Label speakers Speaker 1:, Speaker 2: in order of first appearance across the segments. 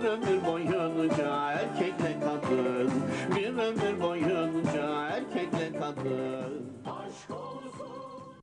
Speaker 1: ömür boyunca erkekle kadın, bir ömür boyunca erkekle kadın. Aşk olsun.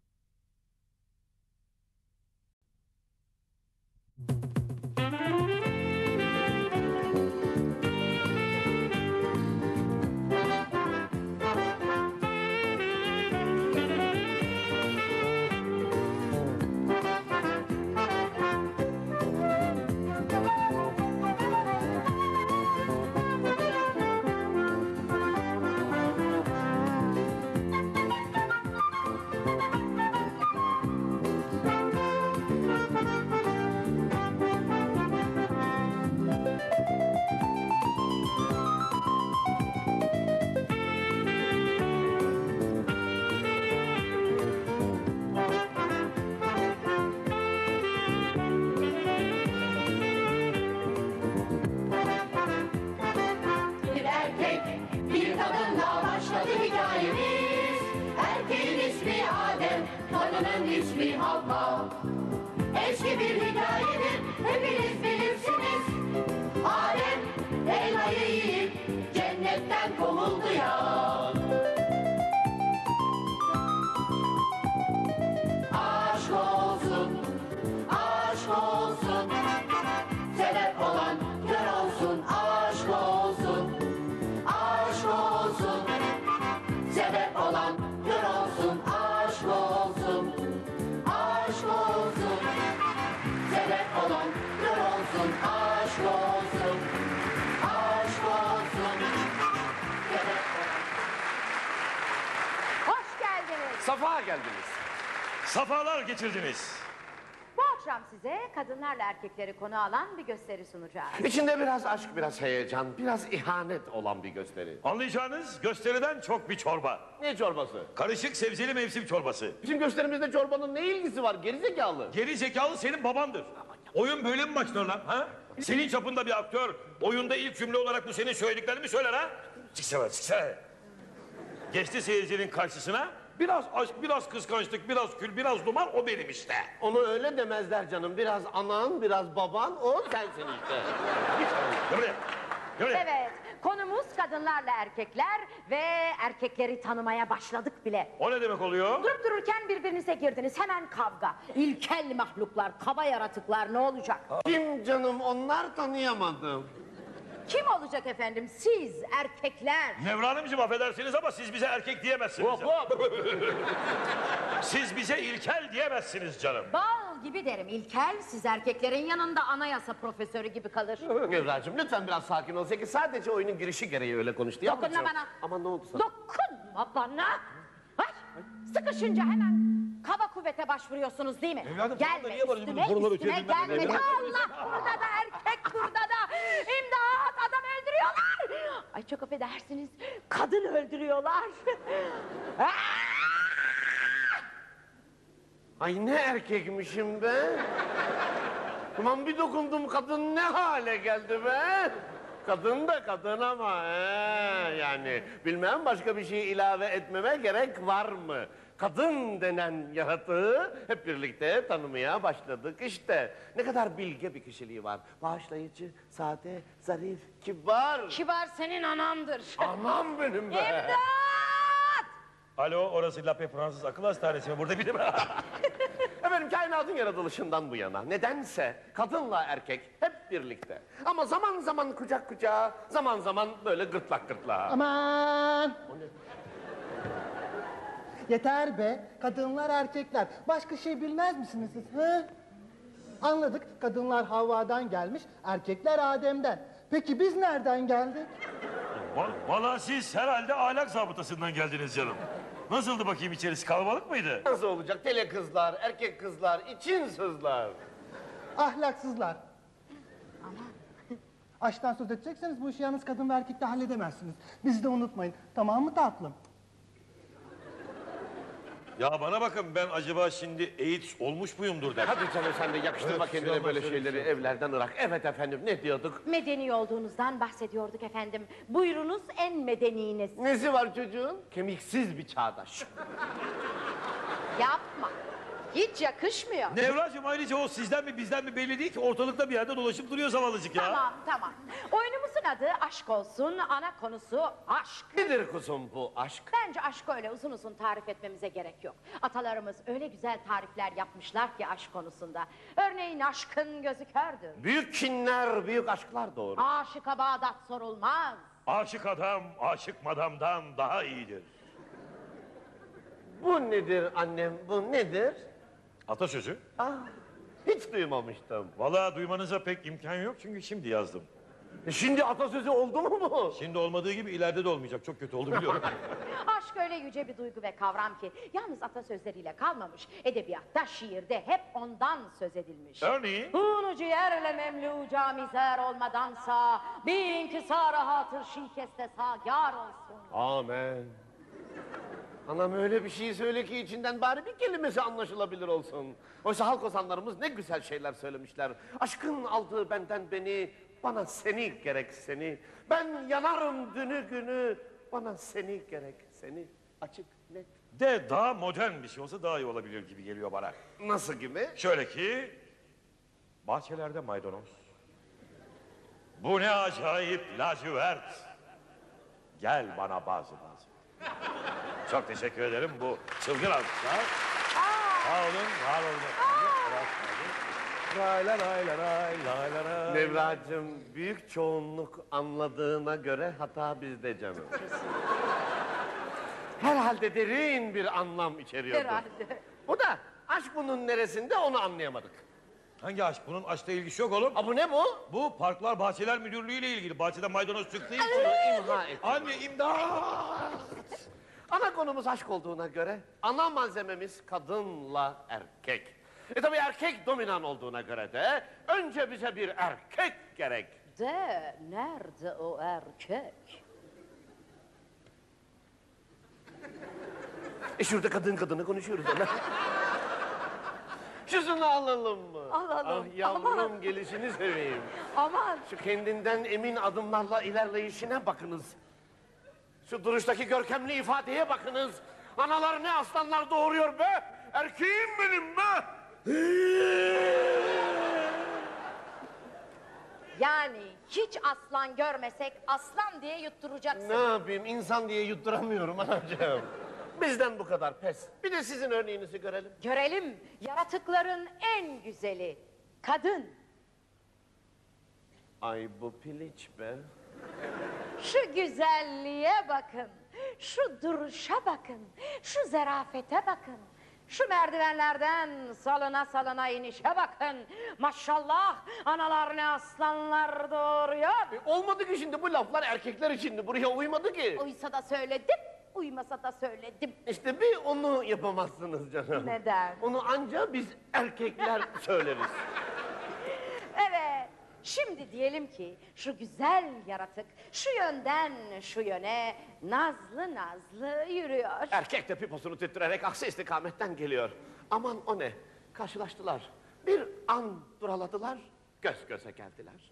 Speaker 2: İsmi Havva, eski bir hikayedir, hepiniz bilirsiniz. Adem elmayı yiyip cennetten kovuldu ya. Aşk olsun, aşk olsun, sebep olan kör olsun. Aşk olsun, aşk olsun, sebep olan kör olsun. Aşk olsun. Aşk olsun, sebep olan kör olsun. Aşk olsun, aşk olsun, sebep olan.
Speaker 3: Hoş geldiniz.
Speaker 4: Safa geldiniz.
Speaker 5: Safalar getirdiniz.
Speaker 3: Bu akşam size kadınlarla erkekleri konu alan bir gösteri sunacağız.
Speaker 4: İçinde biraz aşk, biraz heyecan, biraz ihanet olan bir gösteri.
Speaker 5: Anlayacağınız gösteriden çok bir çorba.
Speaker 4: Ne çorbası?
Speaker 5: Karışık sebzeli mevsim çorbası.
Speaker 4: Bizim gösterimizde çorbanın ne ilgisi var? Gerizekalı.
Speaker 5: Geri zekalı senin babandır. Oyun böyle mi başlar lan? Ha? Senin çapında bir aktör oyunda ilk cümle olarak bu senin söylediklerini mi söyler ha? Çıksana çıksana. Geçti seyircinin karşısına. Biraz aşk, biraz kıskançlık, biraz kül, biraz duman o benim işte.
Speaker 4: Onu öyle demezler canım. Biraz anan, biraz baban, o sensin işte.
Speaker 5: Gel buraya. Gel buraya.
Speaker 3: Evet, konumuz kadınlarla erkekler ve erkekleri tanımaya başladık bile.
Speaker 5: O ne demek oluyor?
Speaker 3: Durup dururken birbirinize girdiniz, hemen kavga. İlkel mahluklar, kaba yaratıklar, ne olacak?
Speaker 4: Kim canım, onlar tanıyamadım.
Speaker 3: Kim olacak efendim? Siz, erkekler.
Speaker 5: Nevra Hanımcığım affedersiniz ama siz bize erkek diyemezsiniz.
Speaker 4: Hop hop.
Speaker 5: Siz bize ilkel diyemezsiniz canım.
Speaker 3: Bal gibi derim İlkel, siz erkeklerin yanında anayasa profesörü gibi kalır.
Speaker 4: Nevracığım lütfen biraz sakin ol. Ki sadece oyunun girişi gereği öyle konuştu. Yapma
Speaker 3: Dokunma
Speaker 4: canım.
Speaker 3: bana.
Speaker 4: Ama ne oldu sana?
Speaker 3: Dokunma bana. Ay, sıkışınca hemen kaba kuvvete başvuruyorsunuz değil mi?
Speaker 5: Evladım,
Speaker 3: Gelme
Speaker 5: tamam da niye böyle
Speaker 3: üstüme,
Speaker 5: konuları
Speaker 3: üstüme
Speaker 5: ötüyor bilmem ne,
Speaker 3: gelme.
Speaker 5: evladım?
Speaker 3: Allah, burada da erkek, burada da. İmdat, adam öldürüyorlar. Ay çok affedersiniz, kadın öldürüyorlar.
Speaker 4: Ay ne erkekmişim be. Aman bir dokundum, kadın ne hale geldi be. Kadın da kadın ama yani bilmem başka bir şey ilave etmeme gerek var mı? Kadın denen yaratığı hep birlikte tanımaya başladık işte. Ne kadar bilge bir kişiliği var. Bağışlayıcı, sade, zarif, kibar.
Speaker 3: Kibar senin anamdır.
Speaker 4: Anam benim be.
Speaker 3: İmdat!
Speaker 5: Alo, orası Lape Fransız Akıl Hastanesi mi? Burada biri mi?
Speaker 4: Efendim kainatın yaratılışından bu yana nedense kadınla erkek hep birlikte. Ama zaman zaman kucak kucağa, zaman zaman böyle gırtlak gırtlağa.
Speaker 6: Aman! Yeter be, kadınlar erkekler. Başka şey bilmez misiniz siz? He? Anladık, kadınlar Havva'dan gelmiş, erkekler Adem'den. Peki biz nereden geldik?
Speaker 5: Valla siz herhalde ahlak zabıtasından geldiniz canım. Nasıldı bakayım içerisi, kalabalık mıydı?
Speaker 4: Nasıl olacak? Tele kızlar, erkek kızlar, için sızlar.
Speaker 6: Ahlaksızlar. Aşktan söz edecekseniz bu işi yalnız kadın ve erkekle halledemezsiniz. Bizi de unutmayın. Tamam mı tatlım?
Speaker 5: Ya bana bakın, ben acaba şimdi AIDS olmuş muyumdur der.
Speaker 4: Hadi canım sen de yakıştırma
Speaker 5: Evet,
Speaker 4: kendine
Speaker 5: şey
Speaker 4: böyle
Speaker 5: olmaz,
Speaker 4: şeyleri
Speaker 5: öyle bir şey.
Speaker 4: evlerden ırak. Evet efendim ne diyorduk?
Speaker 3: Medeni olduğunuzdan bahsediyorduk efendim. Buyurunuz en medeniniz.
Speaker 4: Nesi var çocuğun? Kemiksiz bir çağdaş.
Speaker 3: Yapma. Hiç yakışmıyor.
Speaker 5: Nevracığım ayrıca o sizden mi bizden mi belli değil ki ortalıkta bir yerde dolaşıp duruyor zavallıcık ya.
Speaker 3: Tamam tamam. Oyunumuzun adı aşk olsun. Ana konusu aşk.
Speaker 4: Nedir kuzum bu aşk?
Speaker 3: Bence aşkı öyle uzun uzun tarif etmemize gerek yok. Atalarımız öyle güzel tarifler yapmışlar ki aşk konusunda. Örneğin aşkın gözü kördür.
Speaker 4: Büyük kinler, büyük aşklar doğru.
Speaker 3: Aşıka Bağdat sorulmaz.
Speaker 5: Aşık adam aşık madamdan daha iyidir.
Speaker 4: Bu nedir annem, bu nedir?
Speaker 5: Atasözü.
Speaker 4: Hiç duymamıştım.
Speaker 5: Vallahi duymanıza pek imkan yok çünkü şimdi yazdım.
Speaker 4: Şimdi atasözü oldu mu bu?
Speaker 5: Şimdi olmadığı gibi ileride de olmayacak. Çok kötü oldu biliyorum.
Speaker 3: Aşk öyle yüce bir duygu ve kavram ki yalnız atasözleriyle kalmamış. Edebiyatta, şiirde hep ondan söz edilmiş.
Speaker 5: Örneğin?
Speaker 3: Hunu ciğerle memlu camizer olmadansa bir inkisar hatır şikeste sagar olsun.
Speaker 4: Amen. Anam öyle bir şey söyle ki içinden bari bir kelimesi anlaşılabilir olsun. Oysa halk ozanlarımız ne güzel şeyler söylemişler. Aşkın aldığı benden beni, bana seni gerek seni. Ben yanarım dünü günü, bana seni gerek seni. Açık, net.
Speaker 5: De daha modern bir şey olsa daha iyi olabilir gibi geliyor bana.
Speaker 4: Nasıl gibi?
Speaker 5: Şöyle ki... Bahçelerde maydanoz. Bu ne acayip lacivert. Gel bana bazı. Çok teşekkür ederim bu çılgın alkışlar. Sağ olun, var olun. Lay lay lay lay lay lay lay.
Speaker 4: Nevracığım büyük çoğunluk anladığına göre hata bizde canım. Herhalde derin bir anlam içeriyordu.
Speaker 3: Herhalde.
Speaker 4: Bu da aşk bunun neresinde onu anlayamadık.
Speaker 5: Hangi aşk? Bunun aşkla ilgisi yok oğlum.
Speaker 4: Bu ne bu?
Speaker 5: Bu Parklar Bahçeler Müdürlüğü ile ilgili. Bahçede maydanoz çıktığı için.
Speaker 4: İmha et.
Speaker 5: Anne imdat!
Speaker 4: Ana konumuz aşk olduğuna göre ana malzememiz kadınla erkek. Tabii erkek dominan olduğuna göre de önce bize bir erkek gerek.
Speaker 3: De nerede o erkek?
Speaker 4: Şurada kadın kadını konuşuyoruz ama. Şunu alalım mı?
Speaker 3: Alalım,
Speaker 4: Ah yavrum
Speaker 3: aman.
Speaker 4: gelişini seveyim.
Speaker 3: Aman.
Speaker 4: Şu kendinden emin adımlarla ilerleyişine bakınız. Şu duruştaki görkemli ifadeye bakınız. Analar ne aslanlar doğuruyor be! Erkeğim benim be!
Speaker 3: Yani hiç aslan görmesek aslan diye yutturacaksın.
Speaker 4: Ne yapayım insan diye yutturamıyorum anacığım. Bizden bu kadar pes. Bir de sizin örneğinizi görelim.
Speaker 3: Görelim yaratıkların en güzeli kadın.
Speaker 4: Ay bu piliç be.
Speaker 3: Şu güzelliğe bakın, şu duruşa bakın, şu zerafete bakın. Şu merdivenlerden salına salına inişe bakın. Maşallah analar ne aslanlar doğuruyor.
Speaker 4: Olmadı ki şimdi bu laflar erkekler içindi. Buraya uymadı ki.
Speaker 3: Uysa da söyledim, uymasa da söyledim.
Speaker 4: İşte bir onu yapamazsınız canım.
Speaker 3: Neden?
Speaker 4: Onu anca biz erkekler söyleriz.
Speaker 3: Evet, şimdi diyelim ki şu güzel yaratık şu yönden şu yöne nazlı nazlı yürüyor.
Speaker 4: Erkek de piposunu tüttürerek aksi istikametten geliyor. Aman o ne? Karşılaştılar. Bir an duraladılar, göz göze geldiler.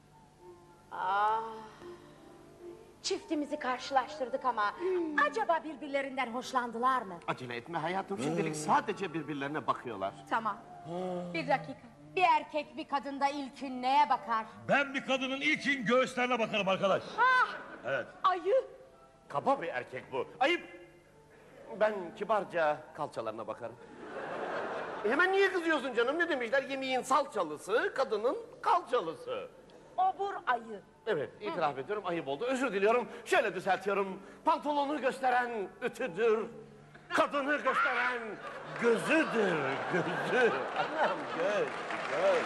Speaker 3: Çiftimizi karşılaştırdık ama acaba birbirlerinden hoşlandılar mı?
Speaker 4: Acele etme hayatım, şimdilik sadece birbirlerine bakıyorlar.
Speaker 3: Tamam. Bir dakika. Bir erkek bir kadında ilkin neye bakar?
Speaker 5: Ben bir kadının ilkin göğüslerine bakarım arkadaş. Evet.
Speaker 3: Ayı.
Speaker 4: Kaba bir erkek bu. Ayıp. Ben kibarca kalçalarına bakarım. Hemen niye kızıyorsun canım? Ne demişler? Yemeğin salçalısı, kadının kalçalısı.
Speaker 3: Obur ayı.
Speaker 4: Evet, itiraf ediyorum, ayıp oldu. Özür diliyorum. Şöyle düzeltiyorum. Pantolonu gösteren ütüdür. Kadını gösteren gözüdür, gözü. Anam göz, göz.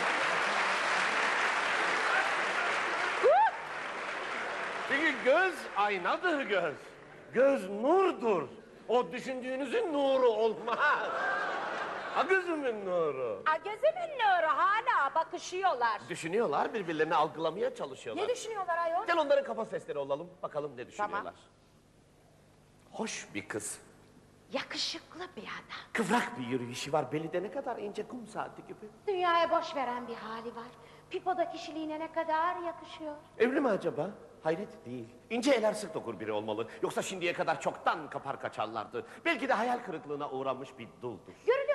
Speaker 4: Çünkü göz aynadır göz. Göz nurdur. O düşündüğünüzün nuru olmaz. Ha gözümün nuru.
Speaker 3: Gözümün nuru hala bakışıyorlar.
Speaker 4: Düşünüyorlar, birbirlerini algılamaya çalışıyorlar.
Speaker 3: Ne düşünüyorlar ayol?
Speaker 4: Gel onların kafa sesleri olalım. Bakalım ne düşünüyorlar. Hoş bir kız.
Speaker 3: Yakışıklı bir adam.
Speaker 4: Kıvrak bir yürüyüşü var. Beli de ne kadar ince kum saati gibi.
Speaker 3: Dünyaya boş veren bir hali var. Pipo'da kişiliğine ne kadar yakışıyor.
Speaker 4: Evli mi acaba? Hayret değil. İnce eller sık dokur biri olmalı. Yoksa şimdiye kadar çoktan kapar kaçarlardı. Belki de hayal kırıklığına uğramış bir duldur.
Speaker 3: Görülüyor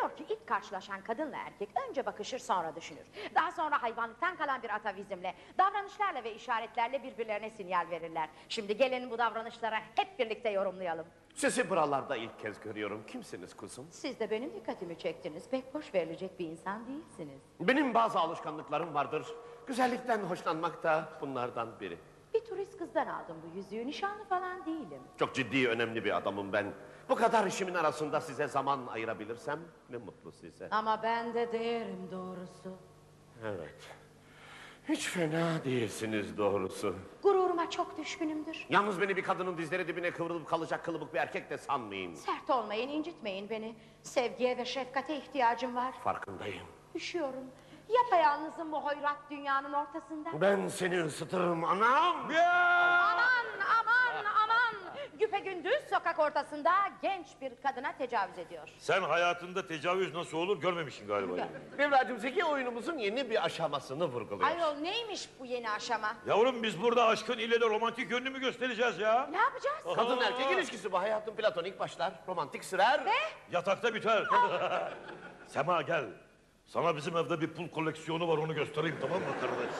Speaker 3: Diyor ki ilk karşılaşan kadınla erkek önce bakışır sonra düşünür. Daha sonra hayvanlıktan kalan bir atavizmle, davranışlarla ve işaretlerle birbirlerine sinyal verirler. Şimdi gelin bu davranışlara hep birlikte yorumlayalım.
Speaker 4: Sizi buralarda ilk kez görüyorum. Kimsiniz kuzum?
Speaker 3: Siz de benim dikkatimi çektiniz. Pek boş verilecek bir insan değilsiniz.
Speaker 4: Benim bazı alışkanlıklarım vardır. Güzellikten hoşlanmak da bunlardan biri.
Speaker 3: Bir turist kızdan aldım bu yüzüğü. Nişanlı falan değilim.
Speaker 4: Çok ciddi, önemli bir adamım ben. Bu kadar işimin arasında size zaman ayırabilirsem ne mutlu size.
Speaker 3: Ama ben de değerim doğrusu.
Speaker 4: Evet. Hiç fena değilsiniz doğrusu.
Speaker 3: Gururuma çok düşkünümdür.
Speaker 4: Yalnız beni bir kadının dizleri dibine kıvrılıp kalacak kılıbık bir erkek de sanmayın.
Speaker 3: Sert olmayın, incitmeyin beni. Sevgiye ve şefkate ihtiyacım var.
Speaker 4: Farkındayım.
Speaker 3: Üşüyorum. Yapayalnızım bu hoyrat dünyanın ortasında.
Speaker 4: Ben seni ısıtırım anam.
Speaker 3: Aman, aman, aman! Güpegündüz sokak ortasında genç bir kadına tecavüz ediyor.
Speaker 5: Sen hayatında tecavüz nasıl olur görmemişsin galiba.
Speaker 4: Evladım, zeki oyunumuzun yeni bir aşamasını vurguluyor.
Speaker 3: Ayol neymiş bu yeni aşama?
Speaker 5: Yavrum biz burada aşkın ile de romantik yönünü mü göstereceğiz ya?
Speaker 3: Ne yapacağız?
Speaker 4: Kadın erkek ilişkisi bu, hayatın platonik başlar, romantik sürer.
Speaker 5: Yatakta biter. Sema gel. Sana bizim evde bir pul koleksiyonu var, onu göstereyim, tamam mı kardeş?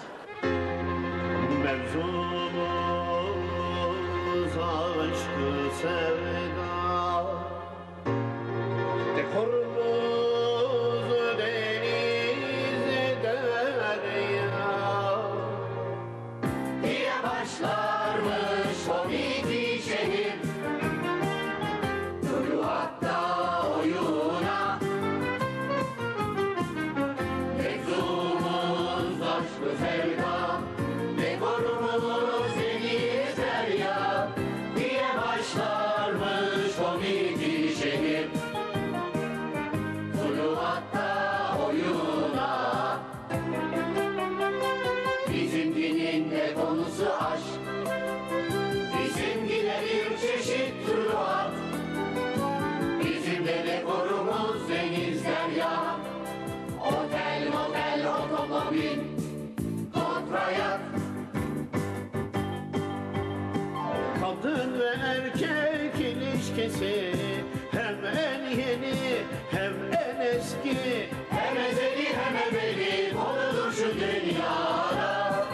Speaker 1: Mevzumuz aşkı sevda, dekorumuz deniz derya.
Speaker 2: Diye başlarmış o biti şehir. Duru hatta oyuna. Mevzumuz aşkı sevda, dekorumuz deniz derya. Diye başlarmış o biti şehir. Duru hatta oyuna. Bizimkinin de konusu aşk. Bizimkine bir çeşit truat. Bizim de dekorumuz deniz derya. Otel, motel, otomobil, kontrayat.
Speaker 1: Kadın ve erkek ilişkisi hem en yeni hem en eski.
Speaker 2: Hem ezeli hem ebedi konudur şu dünyada.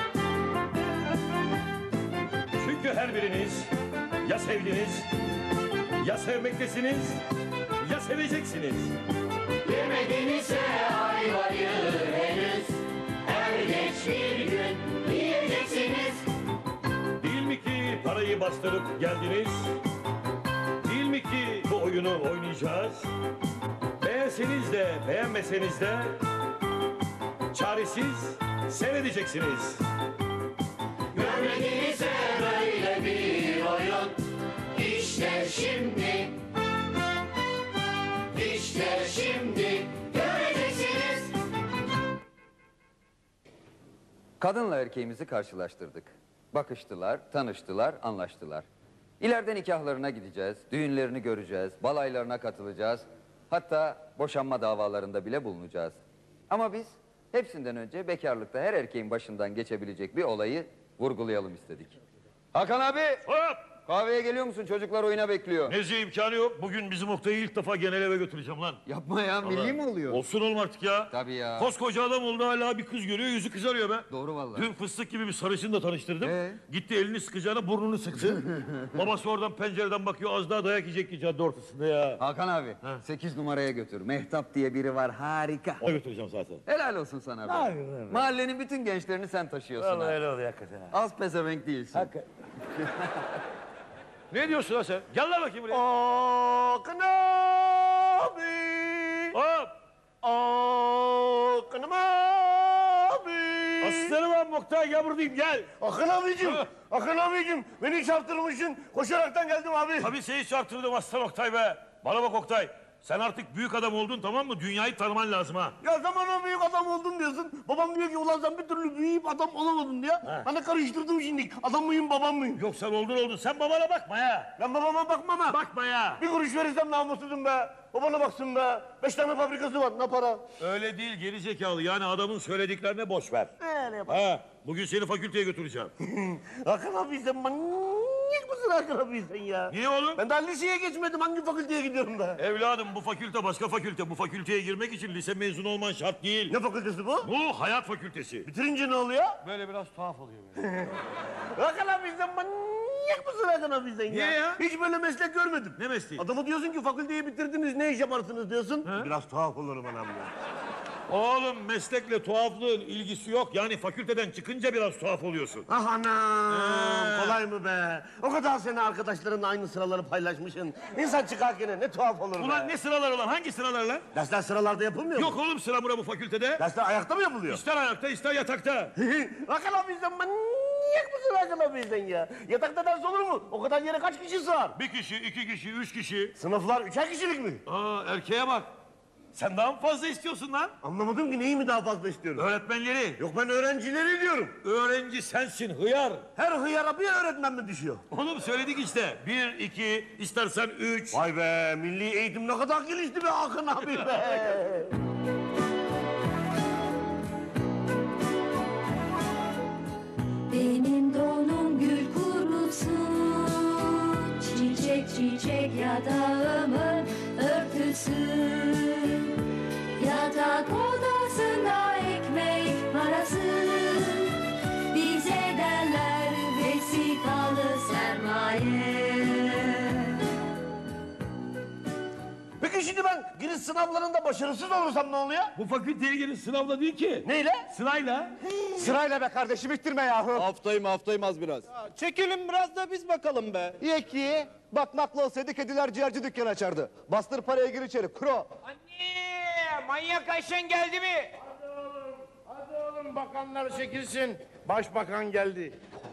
Speaker 5: Çünkü her biriniz ya sevdiniz, ya sevmektesiniz, ya seveceksiniz.
Speaker 2: Yemedinizse ayvayı henüz. Er geç bir gün yiyeceksiniz.
Speaker 5: Değil mi ki parayı bastırıp geldiniz? Değil mi ki bu oyunu oynayacağız? Beğenseniz de beğenmeseniz de çaresiz seyredeceksiniz.
Speaker 2: Görmedinizse böyle bir oyun. İşte şimdi. İşte şimdi göreceksiniz.
Speaker 7: Kadınla erkeğimizi karşılaştırdık. Bakıştılar, tanıştılar, anlaştılar. İleride nikahlarına gideceğiz, düğünlerini göreceğiz, balaylarına katılacağız. Hatta boşanma davalarında bile bulunacağız. Ama biz hepsinden önce bekarlıkta her erkeğin başından geçebilecek bir olayı vurgulayalım istedik. Hakan abi!
Speaker 5: Hop!
Speaker 7: Kahveye geliyor musun? Çocuklar oyuna bekliyor.
Speaker 5: Nezi imkanı yok. Bugün bizim Oktay'ı ilk defa genel eve götüreceğim lan.
Speaker 7: Yapma ya, milli mi oluyor?
Speaker 5: Olsun oğlum artık ya.
Speaker 7: Tabii ya.
Speaker 5: Koskoca adam oldu, hala bir kız görüyor, yüzü kızarıyor be.
Speaker 7: Doğru vallahi.
Speaker 5: Dün fıstık gibi bir sarışını da tanıştırdım.
Speaker 7: Gitti
Speaker 5: Elini sıkacağına burnunu sıktı. Babası oradan pencereden bakıyor, az daha dayak yiyecek ki cadde ortasında ya.
Speaker 7: Hakan abi, 8 numaraya götür. Mehtap diye biri var, harika.
Speaker 5: Ona götüreceğim zaten.
Speaker 7: Helal olsun sana be. Mahallenin bütün gençlerini sen taşıyorsun.
Speaker 5: Vallahi
Speaker 7: ha.
Speaker 5: öyle oluyor hakikaten.
Speaker 7: Az pezevenk değilsin.
Speaker 5: Ne diyorsun lan sen? Gel lan bakayım buraya.
Speaker 4: Akın abi.
Speaker 5: Hop!
Speaker 4: Akın abi.
Speaker 5: Aslanım abi Oktay, gel buradayım, gel.
Speaker 4: Akın abicim.
Speaker 5: Ha.
Speaker 4: Akın abicim. Beni çarptırmışsın. Koşaraktan geldim abi.
Speaker 5: Tabii seni çarptırdım aslan Oktay be. Bana bak Oktay, sen artık büyük adam oldun, tamam mı? Dünyayı tanıman lazım ha.
Speaker 4: Ya zamana büyük adam oldum diyorsun. Babam diyor ki ulan sen bir türlü büyüyüp adam olamadın diye. Hani karıştırdım şimdi. Adam mıyım babam mıyım?
Speaker 5: Yok sen oldun. Sen babana bakma ya.
Speaker 4: Ben babama bakmam ha.
Speaker 5: Bakma ya.
Speaker 4: Bir kuruş verirsem namussuzum be. Babana baksın be. 5 tane fabrikası var, ne para?
Speaker 5: Öyle değil gerizekalı, yani adamın söylediklerine boş ver.
Speaker 4: Ne yapalım?
Speaker 5: Ha, bugün seni fakülteye götüreceğim.
Speaker 4: Akın abi sen manyak mısın mısın Hakan abi sen ya?
Speaker 5: Niye oğlum?
Speaker 4: Ben daha liseye geçmedim. Hangi fakülteye gidiyorum da?
Speaker 5: Evladım bu fakülte başka fakülte. Bu fakülteye girmek için lise mezunu olman şart değil.
Speaker 4: Ne fakültesi bu?
Speaker 5: Bu hayat fakültesi.
Speaker 4: Bitirince ne oluyor?
Speaker 5: Böyle biraz tuhaf oluyor böyle.
Speaker 4: Hakan abi sen manyak mısın Hakan abi sen ya?
Speaker 5: Niye ya?
Speaker 4: Hiç böyle meslek görmedim.
Speaker 5: Ne mesleği?
Speaker 4: Adamı diyorsun ki fakülteyi bitirdiniz ne iş yaparsınız diyorsun. Biraz tuhaf olurum anam ya.
Speaker 5: Oğlum meslekle tuhaflığın ilgisi yok. Yani fakülteden çıkınca biraz tuhaf oluyorsun.
Speaker 4: Ah anam kolay mı be? O kadar sene arkadaşlarınla aynı sıraları paylaşmışsın. İnsan çıkarken ne tuhaf olur
Speaker 5: Ulan
Speaker 4: be.
Speaker 5: ne sıralar olan? Hangi sıralar lan?
Speaker 4: Dersler sıralarda yapılmıyor mu?
Speaker 5: Yok oğlum sıra mura bu fakültede.
Speaker 4: Dersler ayakta mı yapılıyor?
Speaker 5: İster ayakta ister yatakta.
Speaker 4: Hakan abi sen manyak mısın Hakan abi sen ya? Yatakta ders olur mu? O kadar yere kaç kişi sığar?
Speaker 5: Bir kişi, iki kişi, üç kişi.
Speaker 4: Sınıflar 3'er kişilik mi?
Speaker 5: Aa erkeğe bak. Sen daha mı fazla istiyorsun lan?
Speaker 4: Anlamadım ki neyi mi daha fazla istiyorum?
Speaker 5: Öğretmenleri.
Speaker 4: Yok ben öğrencileri diyorum.
Speaker 5: Öğrenci sensin hıyar.
Speaker 4: Her hıyara bir öğretmen mi düşüyor?
Speaker 5: Oğlum söyledik işte. Bir, iki, istersen üç.
Speaker 4: Vay be milli eğitim ne kadar gelişti be Hakan abi be.
Speaker 8: Benim donum gül kurusun, çiçek çiçek yatağımın örtüsü. Yatak odasında ekmek parası, bize derler vesikalı sermaye.
Speaker 4: Peki şimdi ben giriş sınavlarında başarısız olursam ne oluyor?
Speaker 5: Bu fakülteye gelin sınavla değil ki.
Speaker 4: Neyle?
Speaker 5: Sırayla.
Speaker 9: Sırayla be kardeşim ittirme yahu.
Speaker 10: Haftayım az biraz.
Speaker 9: Çekilin biraz da biz bakalım be. Ye ki bakmakla olsaydı kediler ciğerci dükkan açardı. Bastır paraya gir içeri kuro.
Speaker 10: Anne! Manyak Ayşen geldi mi?
Speaker 1: Hadi oğlum bakanlar çekilsin. Başbakan geldi.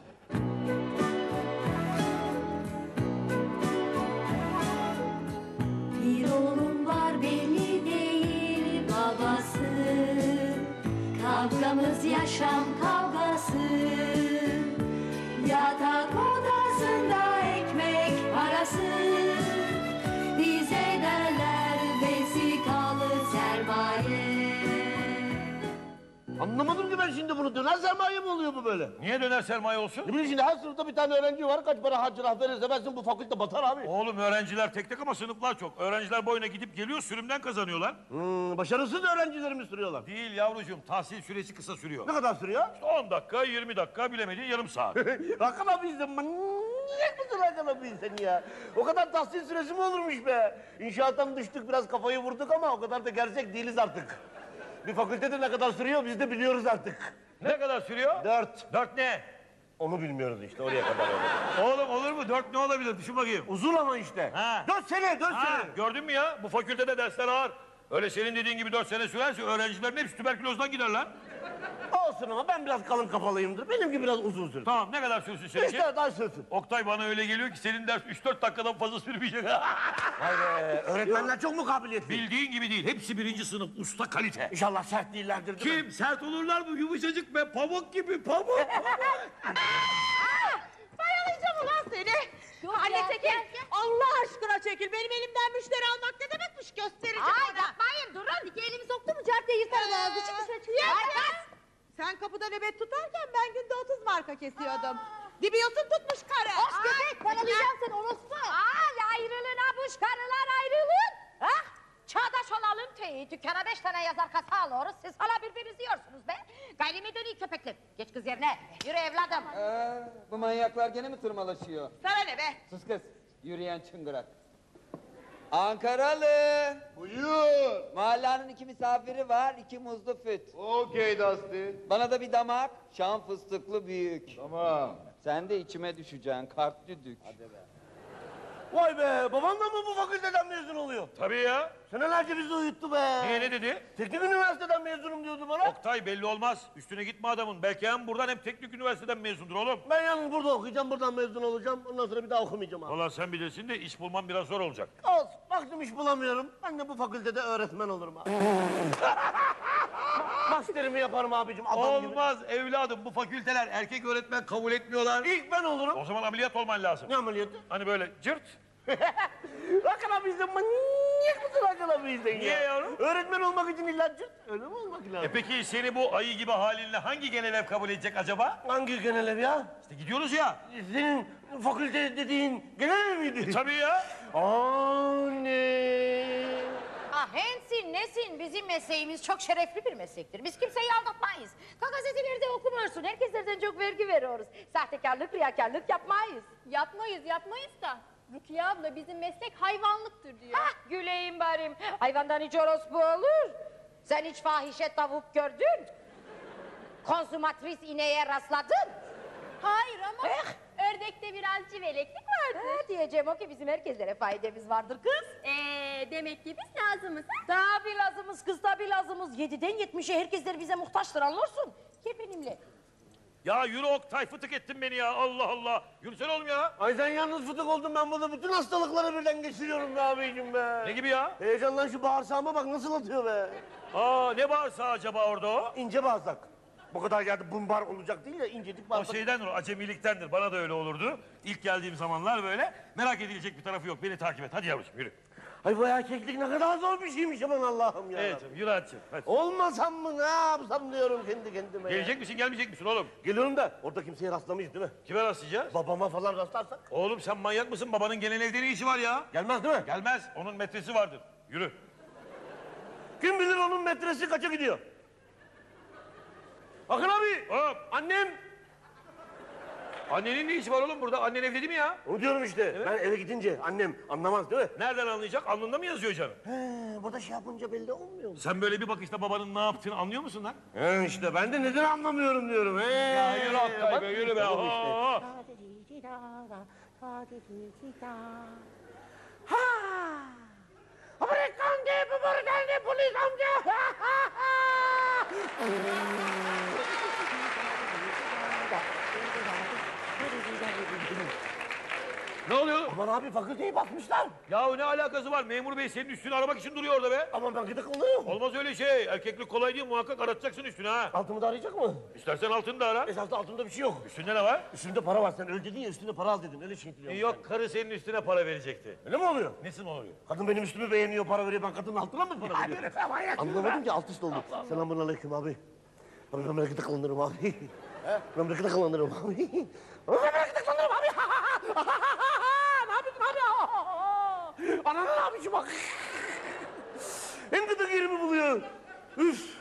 Speaker 8: Bir oğlum var beni değil babası, kavgamız yaşam kavgası. Yatak odasında ekmek parası, bize derler vesikalı sermaye.
Speaker 4: Anlamadım ki ben şimdi bunu. Döner sermaye mi oluyor bu böyle?
Speaker 5: Niye döner sermaye olsun?
Speaker 4: Ne bileyim şimdi her sınıfta bir tane öğrenci var. Kaç para harcırah verirse versin bu fakülte batar abi.
Speaker 5: Oğlum öğrenciler tek tek ama sınıflar çok. Öğrenciler boyuna gidip geliyor sürümden kazanıyorlar.
Speaker 4: Başarısız öğrencilerimi sürüyorlar.
Speaker 5: Değil yavrucuğum tahsil süresi kısa sürüyor.
Speaker 4: Ne kadar sürüyor?
Speaker 5: 10 dakika 20 dakika bilemediğin yarım saat.
Speaker 4: Hakan abi sen manyak mısın Hakan abi sen ya? O kadar tahsil süresi mi olurmuş be? İnşaattan düştük biraz kafayı vurduk ama o kadar da gerçek değiliz artık. Bir fakültede ne kadar sürüyor biz de biliyoruz artık.
Speaker 5: Ne kadar sürüyor?
Speaker 4: 4.
Speaker 5: 4 ne?
Speaker 4: Onu bilmiyoruz işte oraya kadar öyle.
Speaker 5: Oğlum olur mu? 4 ne olabilir? Düşün bakayım.
Speaker 4: Uzun ama işte.
Speaker 5: Ha.
Speaker 4: 4 sene 4
Speaker 5: Ha,
Speaker 4: sene.
Speaker 5: gördün mü ya? Bu fakültede dersler ağır. Öyle senin dediğin gibi 4 sene sürerse öğrencilerin hepsi tüberkülozdan giderler.
Speaker 4: Olsun ama ben biraz kalın kafalıyımdır. Benimki biraz uzun sürsün.
Speaker 5: Tamam ne kadar sürsün seninki?
Speaker 4: İşte daha sürsün.
Speaker 5: Oktay bana öyle geliyor ki senin ders 3-4 dakikadan fazla sürmeyecek.
Speaker 4: Vay be öğretmenler çok mu kabiliyetli?
Speaker 5: Bildiğin gibi değil. Hepsi birinci sınıf usta kalite.
Speaker 4: İnşallah sert değillerdir değil mi?
Speaker 5: Kim? Sert olurlar mı? Yumuşacık be pamuk gibi pamuk.
Speaker 11: Bayılacağım ulan seni. Anne çekil. Allah aşkına çekil. Benim elimden müşteri almak ne demekmiş göstereceğim
Speaker 3: Ay
Speaker 11: ona.
Speaker 3: yapmayın durun. İki elimi soktu mu cadde yırtarım ağzı. Çık dışarı çık.
Speaker 11: Yeter. Sen kapıda nöbet tutarken ben günde 30 marka kesiyordum. Dibiyosun tutmuş karı.
Speaker 3: Hoş köpek paralayacağım seni orospu. Ay ayrılın abuş karılar ayrılın. Ah çağdaş olalım teyi. Dükkana 5 tane yazar kasa alıyoruz. Siz hala birbirinizi yiyorsunuz be. Gayrimedeni köpekler. Geç kız yerine. Yürü evladım.
Speaker 7: Bu manyaklar gene mi tırmalaşıyor?
Speaker 11: Sana ne be?
Speaker 7: Sus kız. Yürüyen çıngırak. Ankaralı.
Speaker 9: Buyur.
Speaker 7: Mahallenin 2 misafiri var, 2 muzlu füt.
Speaker 9: Okey Dusty.
Speaker 7: Bana da bir damak, şam fıstıklı büyük.
Speaker 9: Tamam.
Speaker 7: Sen de içime düşeceksin, kart düdük.
Speaker 4: Vay be baban da mı bu fakülteden mezun oluyor?
Speaker 5: Tabii ya.
Speaker 4: Senelerce bizi uyuttu be.
Speaker 5: Niye ne dedi?
Speaker 4: Teknik üniversiteden mezunum diyordu bana.
Speaker 5: Oktay belli olmaz. Üstüne gitme adamın. Belki hem buradan hem teknik üniversiteden mezundur oğlum.
Speaker 4: Ben yalnız burada okuyacağım, buradan mezun olacağım. Ondan sonra bir daha okumayacağım abi.
Speaker 5: Valla sen bilirsin de iş bulman biraz zor olacak.
Speaker 4: Olsun, baktım iş bulamıyorum. Ben de bu fakültede öğretmen olurum abi. Masterimi yaparım abicim adam gibi.
Speaker 5: Olmaz evladım bu fakülteler erkek öğretmen kabul etmiyorlar.
Speaker 4: İlk ben olurum.
Speaker 5: O zaman ameliyat olman lazım.
Speaker 4: Ne ameliyatı?
Speaker 5: Hani böyle cırt.
Speaker 4: Bakın abi sen manyak manyak mısın Hakan abi sen ya?
Speaker 5: Niye yavrum?
Speaker 4: Öğretmen olmak için illa öyle mi olmak lazım?
Speaker 5: Peki seni bu ayı gibi halinle hangi genel ev kabul edecek acaba?
Speaker 4: Hangi genel ev ya?
Speaker 5: İşte gidiyoruz ya.
Speaker 4: Senin fakülte dediğin genel ev miydi?
Speaker 5: Tabii ya.
Speaker 4: Anne.
Speaker 3: Ah hensin nesin bizim mesleğimiz çok şerefli bir meslektir. Biz kimseyi aldatmayız. Gazetelerde okumursun. Herkeslerden çok vergi veriyoruz. Sahtekarlık, riyakarlık yapmayız.
Speaker 11: Yapmayız da. Rukiye abla bizim meslek hayvanlıktır diyor.
Speaker 3: Ah güleyim barim. Hayvandan hiç orospu olur. Sen hiç fahişe tavuk gördün. Konsumatris ineğe rastladın.
Speaker 11: Hayır ama ördekte biraz civeleklik vardır.
Speaker 3: Diyeceğim o ki bizim herkeslere faydamız vardır kız.
Speaker 11: Demek ki biz lazımız.
Speaker 3: Tabi lazımız kız tabi lazımız. 7'den 70'e herkesler bize muhtaçtır anlarsın. Gel benimle.
Speaker 5: Ya yürü Oktay, fıtık ettin beni ya. Allah Allah. Yürüsene oğlum ya.
Speaker 4: Ay sen yalnız fıtık oldun, ben burada bütün hastalıkları birden geçiriyorum be abicim be.
Speaker 5: Ne gibi ya?
Speaker 4: Heyecandan şu bağırsağıma bak nasıl atıyor be.
Speaker 5: Aa, ne bağırsağı acaba orada o?
Speaker 4: İnce bağırsak. Bu kadar yerde bumbar olacak değil ya, incecik
Speaker 5: O
Speaker 4: bağırsak.
Speaker 5: şeydendir, o acemiliktendir. Bana da öyle olurdu. İlk geldiğim zamanlar böyle. Merak edilecek bir tarafı yok. Beni takip et. Hadi yavrucuğum yürü.
Speaker 4: Ay bu erkeklik ne kadar zor bir şeymiş aman Allah'ım ya.
Speaker 5: Evet, yürü hadi. Hadi.
Speaker 4: Olmasam mı ne yapsam diyorum kendi kendime ya.
Speaker 5: Gelecek misin, gelmeyecek misin oğlum?
Speaker 4: Geliyorum da orada kimseye rastlamayız değil mi?
Speaker 5: Kime rastlayacağız?
Speaker 4: Babama falan rastlarsak.
Speaker 5: Oğlum sen manyak mısın? Babanın gelen evde ne işi var ya?
Speaker 4: Gelmez değil mi?
Speaker 5: Gelmez. Onun metresi vardır. Yürü.
Speaker 4: Kim bilir onun metresi kaça gidiyor? Bakın abi.
Speaker 5: Hop.
Speaker 4: Annem.
Speaker 5: Annenin ne işi var oğlum burada? Annen evde değil mi ya?
Speaker 4: Onu diyorum işte. Ben eve gidince annem anlamaz değil mi?
Speaker 5: Nereden anlayacak? Alnında mı yazıyor canım?
Speaker 4: Burada şey yapınca belli olmuyor mu?
Speaker 5: Sen böyle bir bakışta babanın ne yaptığını anlıyor musun lan?
Speaker 4: İşte ben de neden anlamıyorum diyorum.
Speaker 5: Ya yürü Oktay
Speaker 4: bak-
Speaker 5: be, yürü be.
Speaker 4: Tamam işte.
Speaker 5: Aa.
Speaker 4: Amerikan diye bu buradan polis amca.
Speaker 5: Ne oluyor?
Speaker 4: Aman abi fakülteyi basmışlar.
Speaker 5: Ya ne alakası var? Memur bey senin üstünü aramak için duruyor orada be.
Speaker 4: Aman ben gıdık oluyorum.
Speaker 5: Olmaz öyle şey. Erkeklik kolay değil, muhakkak aratacaksın üstünü ha.
Speaker 4: Altımı da arayacak mı?
Speaker 5: İstersen altını da ara.
Speaker 4: Esasında altımda bir şey yok.
Speaker 5: Üstünde ne var?
Speaker 4: Üstünde para var, sen öyle dedin ya, üstünde para al dedin, öyle şey diliyorum.
Speaker 5: Yok, karı senin üstüne para verecekti.
Speaker 4: Öyle mi oluyor?
Speaker 5: Nesin oluyor?
Speaker 4: Kadın benim üstümü beğeniyor, para veriyor, ben kadının altına mı para veriyorum? Anlamadım ki, alt üst oldu. Selamun aleyküm abi. Abi ben memlekete kullanırım abi. Memlekete kullanırım abi. Memlekete kullanırım abi. Ne yapıyorsun abi? Ananın abisi bak. En gıdık yerimi buluyor. Üf.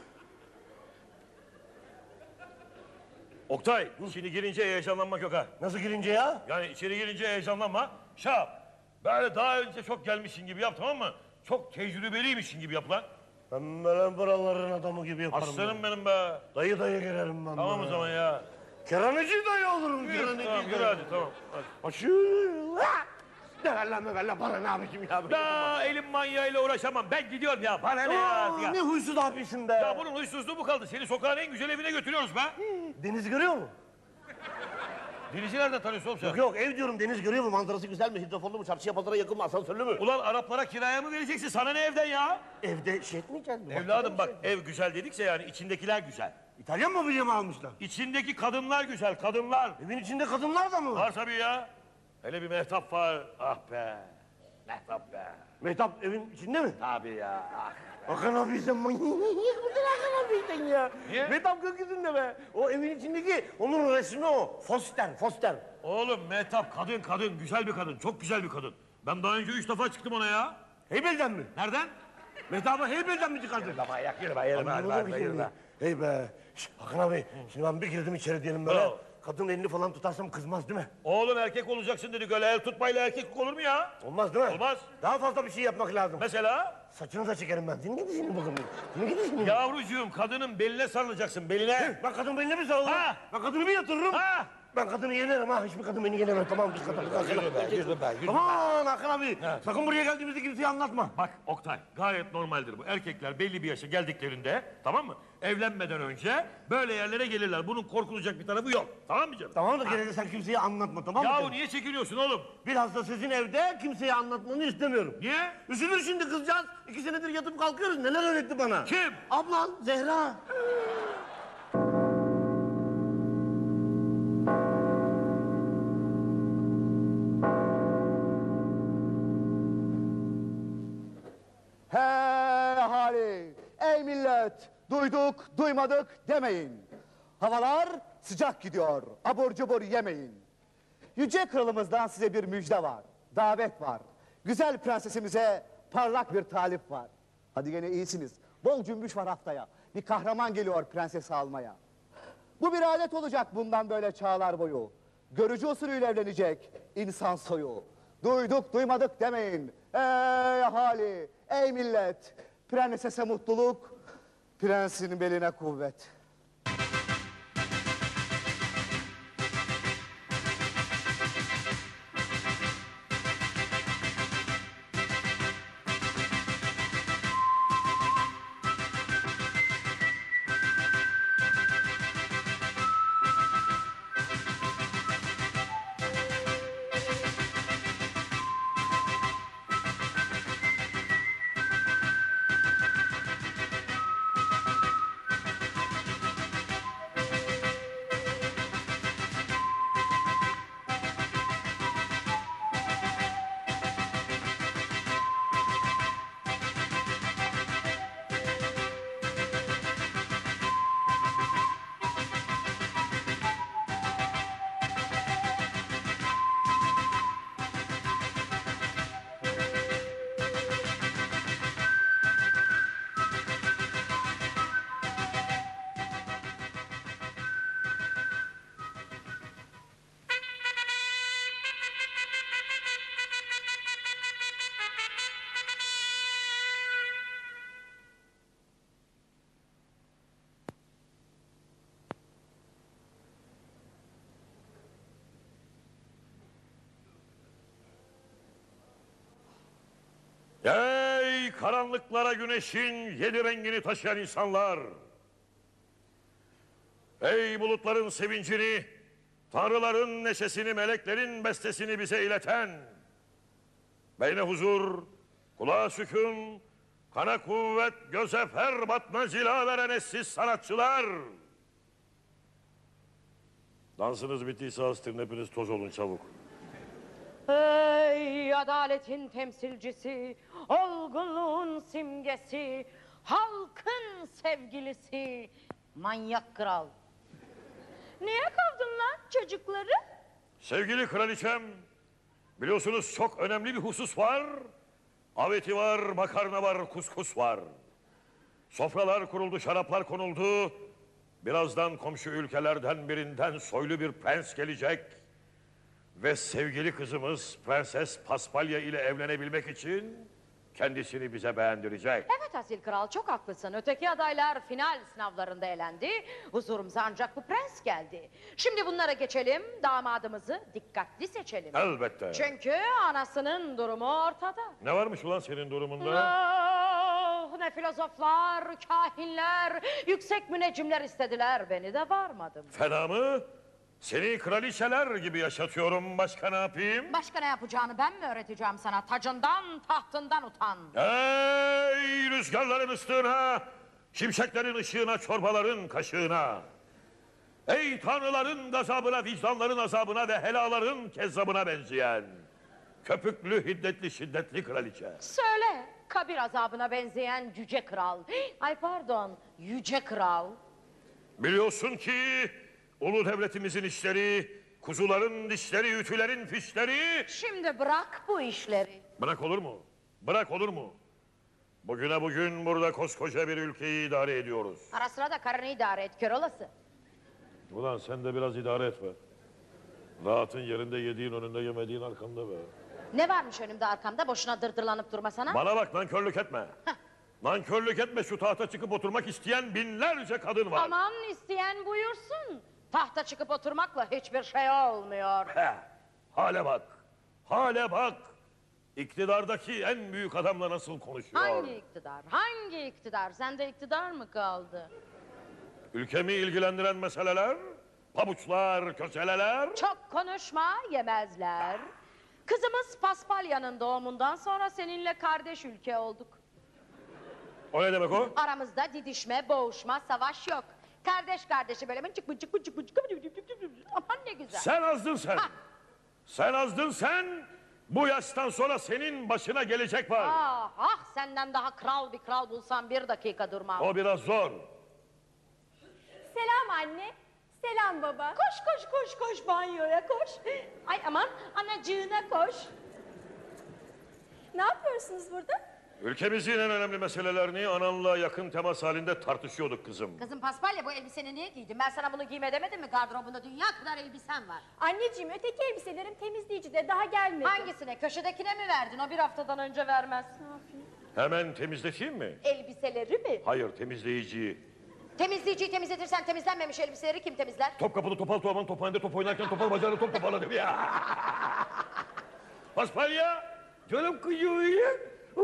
Speaker 5: Oktay, şimdi girince heyecanlanmak yok ha.
Speaker 4: Nasıl girince ya?
Speaker 5: Yani içeri girince heyecanlanma. Şap. Böyle daha önce çok gelmişsin gibi yap, tamam mı? Çok tecrübeliymişsin gibi yap lan.
Speaker 4: Ben böyle buraların adamı gibi yaparım.
Speaker 5: Aslanım benim be.
Speaker 4: Dayı dayı girerim ben.
Speaker 5: Tamam o
Speaker 4: böyle.
Speaker 5: zaman ya.
Speaker 4: Kerhaneci dayı olurum.
Speaker 5: Yürü,
Speaker 4: Kerhaneci
Speaker 5: tamam, yürü
Speaker 4: dayı.
Speaker 5: hadi, tamam. Hadi.
Speaker 4: Açıl. Ne ver lan bana ne abicim ya.
Speaker 5: Da elim manyağıyla uğraşamam. Ben gidiyorum ya. Bana ne ya?
Speaker 4: Aa, ne huysuz abisin be.
Speaker 5: Ya bunun huysuzluğu mu kaldı? Seni sokağın en güzel evine götürüyoruz be.
Speaker 4: Deniz görüyor mu?
Speaker 5: Denizi nereden tanıyorsun oğlum sen?
Speaker 4: Yok yok, ev diyorum, deniz görüyor mu? Manzarası güzel mi? Hidrofonlu mu? Çarşıya pazara yakın mı? Asansörlü mü?
Speaker 5: Ulan Araplara kiraya mı vereceksin? Sana ne evden ya?
Speaker 4: Evde şey etmeyeceğiz mi?
Speaker 5: Evladım bak, ev güzel dedikse yani içindekiler güzel.
Speaker 4: İtalyan mobilya mı almışlar?
Speaker 5: İçindeki kadınlar güzel, kadınlar.
Speaker 4: Evin içinde kadınlar da mı var?
Speaker 5: Var tabii ya. Hele bir mehtap var. Ah be. Mehtap be.
Speaker 4: Mehtap evin içinde mi?
Speaker 5: Tabii ya. Ah.
Speaker 4: Hakan abi sen manyak mısın Hakan abi sen ya?
Speaker 5: Niye?
Speaker 4: Mehtap gökyüzünde be. O evin içindeki, onun resmi o. Foster.
Speaker 5: Oğlum mehtap kadın kadın, güzel bir kadın, çok güzel bir kadın. Ben daha önce 3 defa çıktım ona ya.
Speaker 4: Heybel'den mi?
Speaker 5: Nereden?
Speaker 4: Mehtap'ı Heybel'den mi çıkardın?
Speaker 5: Ayak yürüme, yürüme,
Speaker 4: Anlamadım ki şimdi. Hey be. Şş, Hakan abi, şimdi ben bir girdim içeri diyelim böyle.
Speaker 5: Bravo.
Speaker 4: Kadın elini falan tutarsam kızmaz değil mi?
Speaker 5: Oğlum erkek olacaksın dedik, öyle el tutmayla erkek olur mu ya?
Speaker 4: Olmaz değil mi?
Speaker 5: Olmaz.
Speaker 4: Daha fazla bir şey yapmak lazım.
Speaker 5: Mesela?
Speaker 4: Saçını da çekerim ben. Senin gidişini bakın. Senin gidişini.
Speaker 5: Yavrucuğum kadının beline sarılacaksın, beline.
Speaker 4: Ben kadın beline mi sarılırım?
Speaker 5: Ha!
Speaker 4: Ben kadını bir yatırırım.
Speaker 5: Ha!
Speaker 4: Ben kadını yenerim ha. Hiçbir kadın beni yenemez. Tamam biz kadın.
Speaker 5: Yürü be.
Speaker 4: Aman Hakan abi. Sakın buraya geldiğimizde kimseye anlatma.
Speaker 5: Bak Oktay, gayet normaldir bu. Erkekler belli bir yaşa geldiklerinde, tamam mı? Evlenmeden önce böyle yerlere gelirler. Bunun korkulacak bir tarafı yok. Tamam mı canım?
Speaker 4: Tamam da gene de sen kimseye anlatma, tamam mı?
Speaker 5: Yahu
Speaker 4: canım?
Speaker 5: niye çekiniyorsun oğlum?
Speaker 4: Bilhassa sizin evde kimseye anlatmanı istemiyorum.
Speaker 5: Niye?
Speaker 4: Üzülür şimdi kızcağız. 2 senedir yatıp kalkıyoruz. Neler öğretti bana?
Speaker 5: Kim?
Speaker 4: Ablan Zehra.
Speaker 9: Evet, duyduk, duymadık demeyin. Havalar sıcak gidiyor, abur cubur yemeyin. Yüce kralımızdan size bir müjde var, davet var. Güzel prensesimize parlak bir talip var. Hadi gene iyisiniz, bol cümbüş var haftaya. Bir kahraman geliyor prensesi almaya. Bu bir adet olacak bundan böyle çağlar boyu. Görücü usulüyle evlenecek insan soyu. Duyduk duymadık demeyin. Ey ahali, ey millet. Prensese mutluluk, prensin beline kuvvet.
Speaker 5: Ey karanlıklara güneşin 7 rengini taşıyan insanlar! Ey bulutların sevincini, tanrıların neşesini, meleklerin bestesini bize ileten! Beyne huzur, kulağa sükun, kana kuvvet, göze fer batma zila veren eşsiz sanatçılar! Dansınız bittiyse astırın, hepiniz toz olun çabuk.
Speaker 3: Ey adaletin temsilcisi, olgunluğun simgesi, halkın sevgilisi, manyak kral. Niye kovdun lan çocukları?
Speaker 5: Sevgili kraliçem, biliyorsunuz çok önemli bir husus var. Aveti var, makarna var, kuskus var. Sofralar kuruldu, şaraplar konuldu. Birazdan komşu ülkelerden birinden soylu bir prens gelecek. Ve sevgili kızımız Prenses Paspalya ile evlenebilmek için kendisini bize beğendirecek.
Speaker 3: Evet asil kral, çok haklısın. Öteki adaylar final sınavlarında elendi. Huzurumuza ancak bu prens geldi. Şimdi bunlara geçelim, damadımızı dikkatli seçelim.
Speaker 5: Elbette.
Speaker 3: Çünkü anasının durumu ortada.
Speaker 5: Ne varmış ulan senin durumunda?
Speaker 3: Oh, ne filozoflar, kahinler, yüksek müneccimler istediler. Beni de varmadım.
Speaker 5: Fena mı? Seni kraliçeler gibi yaşatıyorum, başka ne yapayım?
Speaker 3: Başka ne yapacağını ben mi öğreteceğim sana? Tacından, tahtından utan.
Speaker 5: Ey rüzgarların ıslığına, şimşeklerin ışığına, çorbaların kaşığına. Ey tanrıların gazabına, vicdanların azabına ve helaların kezzabına benzeyen köpüklü, hiddetli, şiddetli kraliçe.
Speaker 3: Söyle, kabir azabına benzeyen cüce kral. Ay pardon, yüce kral.
Speaker 5: Biliyorsun ki ulu devletimizin işleri, kuzuların dişleri, ütülerin fişleri...
Speaker 3: Şimdi bırak bu işleri.
Speaker 5: Bırak olur mu? Bırak olur mu? Bugüne bugün burada koskoca bir ülkeyi idare ediyoruz.
Speaker 3: Ara sıra da karını idare et, kör olası.
Speaker 5: Ulan sen de biraz idare et be. Rahatın yerinde, yediğin önünde, yemediğin arkanda be.
Speaker 3: Ne varmış önümde arkamda, boşuna dırdırlanıp durmasana.
Speaker 5: Bana bak, nankörlük etme. Nankörlük etme, şu tahta çıkıp oturmak isteyen binlerce kadın var.
Speaker 3: Aman isteyen buyursun. Tahta çıkıp oturmakla hiçbir şey olmuyor.
Speaker 5: Hale bak, hale bak. İktidardaki en büyük adamla nasıl konuşuyor?
Speaker 3: Hangi iktidar, hangi iktidar? Sende iktidar mı kaldı?
Speaker 5: Ülkemi ilgilendiren meseleler, pabuçlar, köseleler...
Speaker 3: Çok konuşma, yemezler. Kızımız Paspalya'nın doğumundan sonra seninle kardeş ülke olduk.
Speaker 5: O ne demek o?
Speaker 3: Aramızda didişme, boğuşma, savaş yok. Kardeş kardeşi böyle mıncık mıncık mıncık mıncık aman ne güzel.
Speaker 5: Sen azdın sen. Sen azdın sen. Bu yaştan sonra senin başına gelecek var.
Speaker 3: Ah senden daha kral bir kral bulsam 1 dakika durmam.
Speaker 5: O biraz zor.
Speaker 11: Selam anne. Selam baba. Koş banyoya koş. Ay aman anacığına koş. Ne yapıyorsunuz burada?
Speaker 5: Ülkemizin en önemli meselelerini ananla yakın temas halinde tartışıyorduk kızım.
Speaker 3: Kızım Paspalya bu elbiseni niye giydin? Ben sana bunu giyme demedim mi? Gardırobunda dünya kadar elbisen var.
Speaker 11: Anneciğim öteki elbiselerim temizleyici de daha gelmedi.
Speaker 3: Hangisine? Köşedekine mi verdin? O 1 haftadan önce vermez.
Speaker 11: Ne yapayım?
Speaker 5: Hemen temizleteyim mi?
Speaker 3: Elbiseleri mi?
Speaker 5: Hayır, temizleyiciyi.
Speaker 3: Temizleyiciyi temizletirsen temizlenmemiş elbiseleri kim temizler?
Speaker 5: Topkapılı Topal Tuğaman tophanede top oynarken topal bacağını top toparladım ya. Paspalya, canım kıyıyor.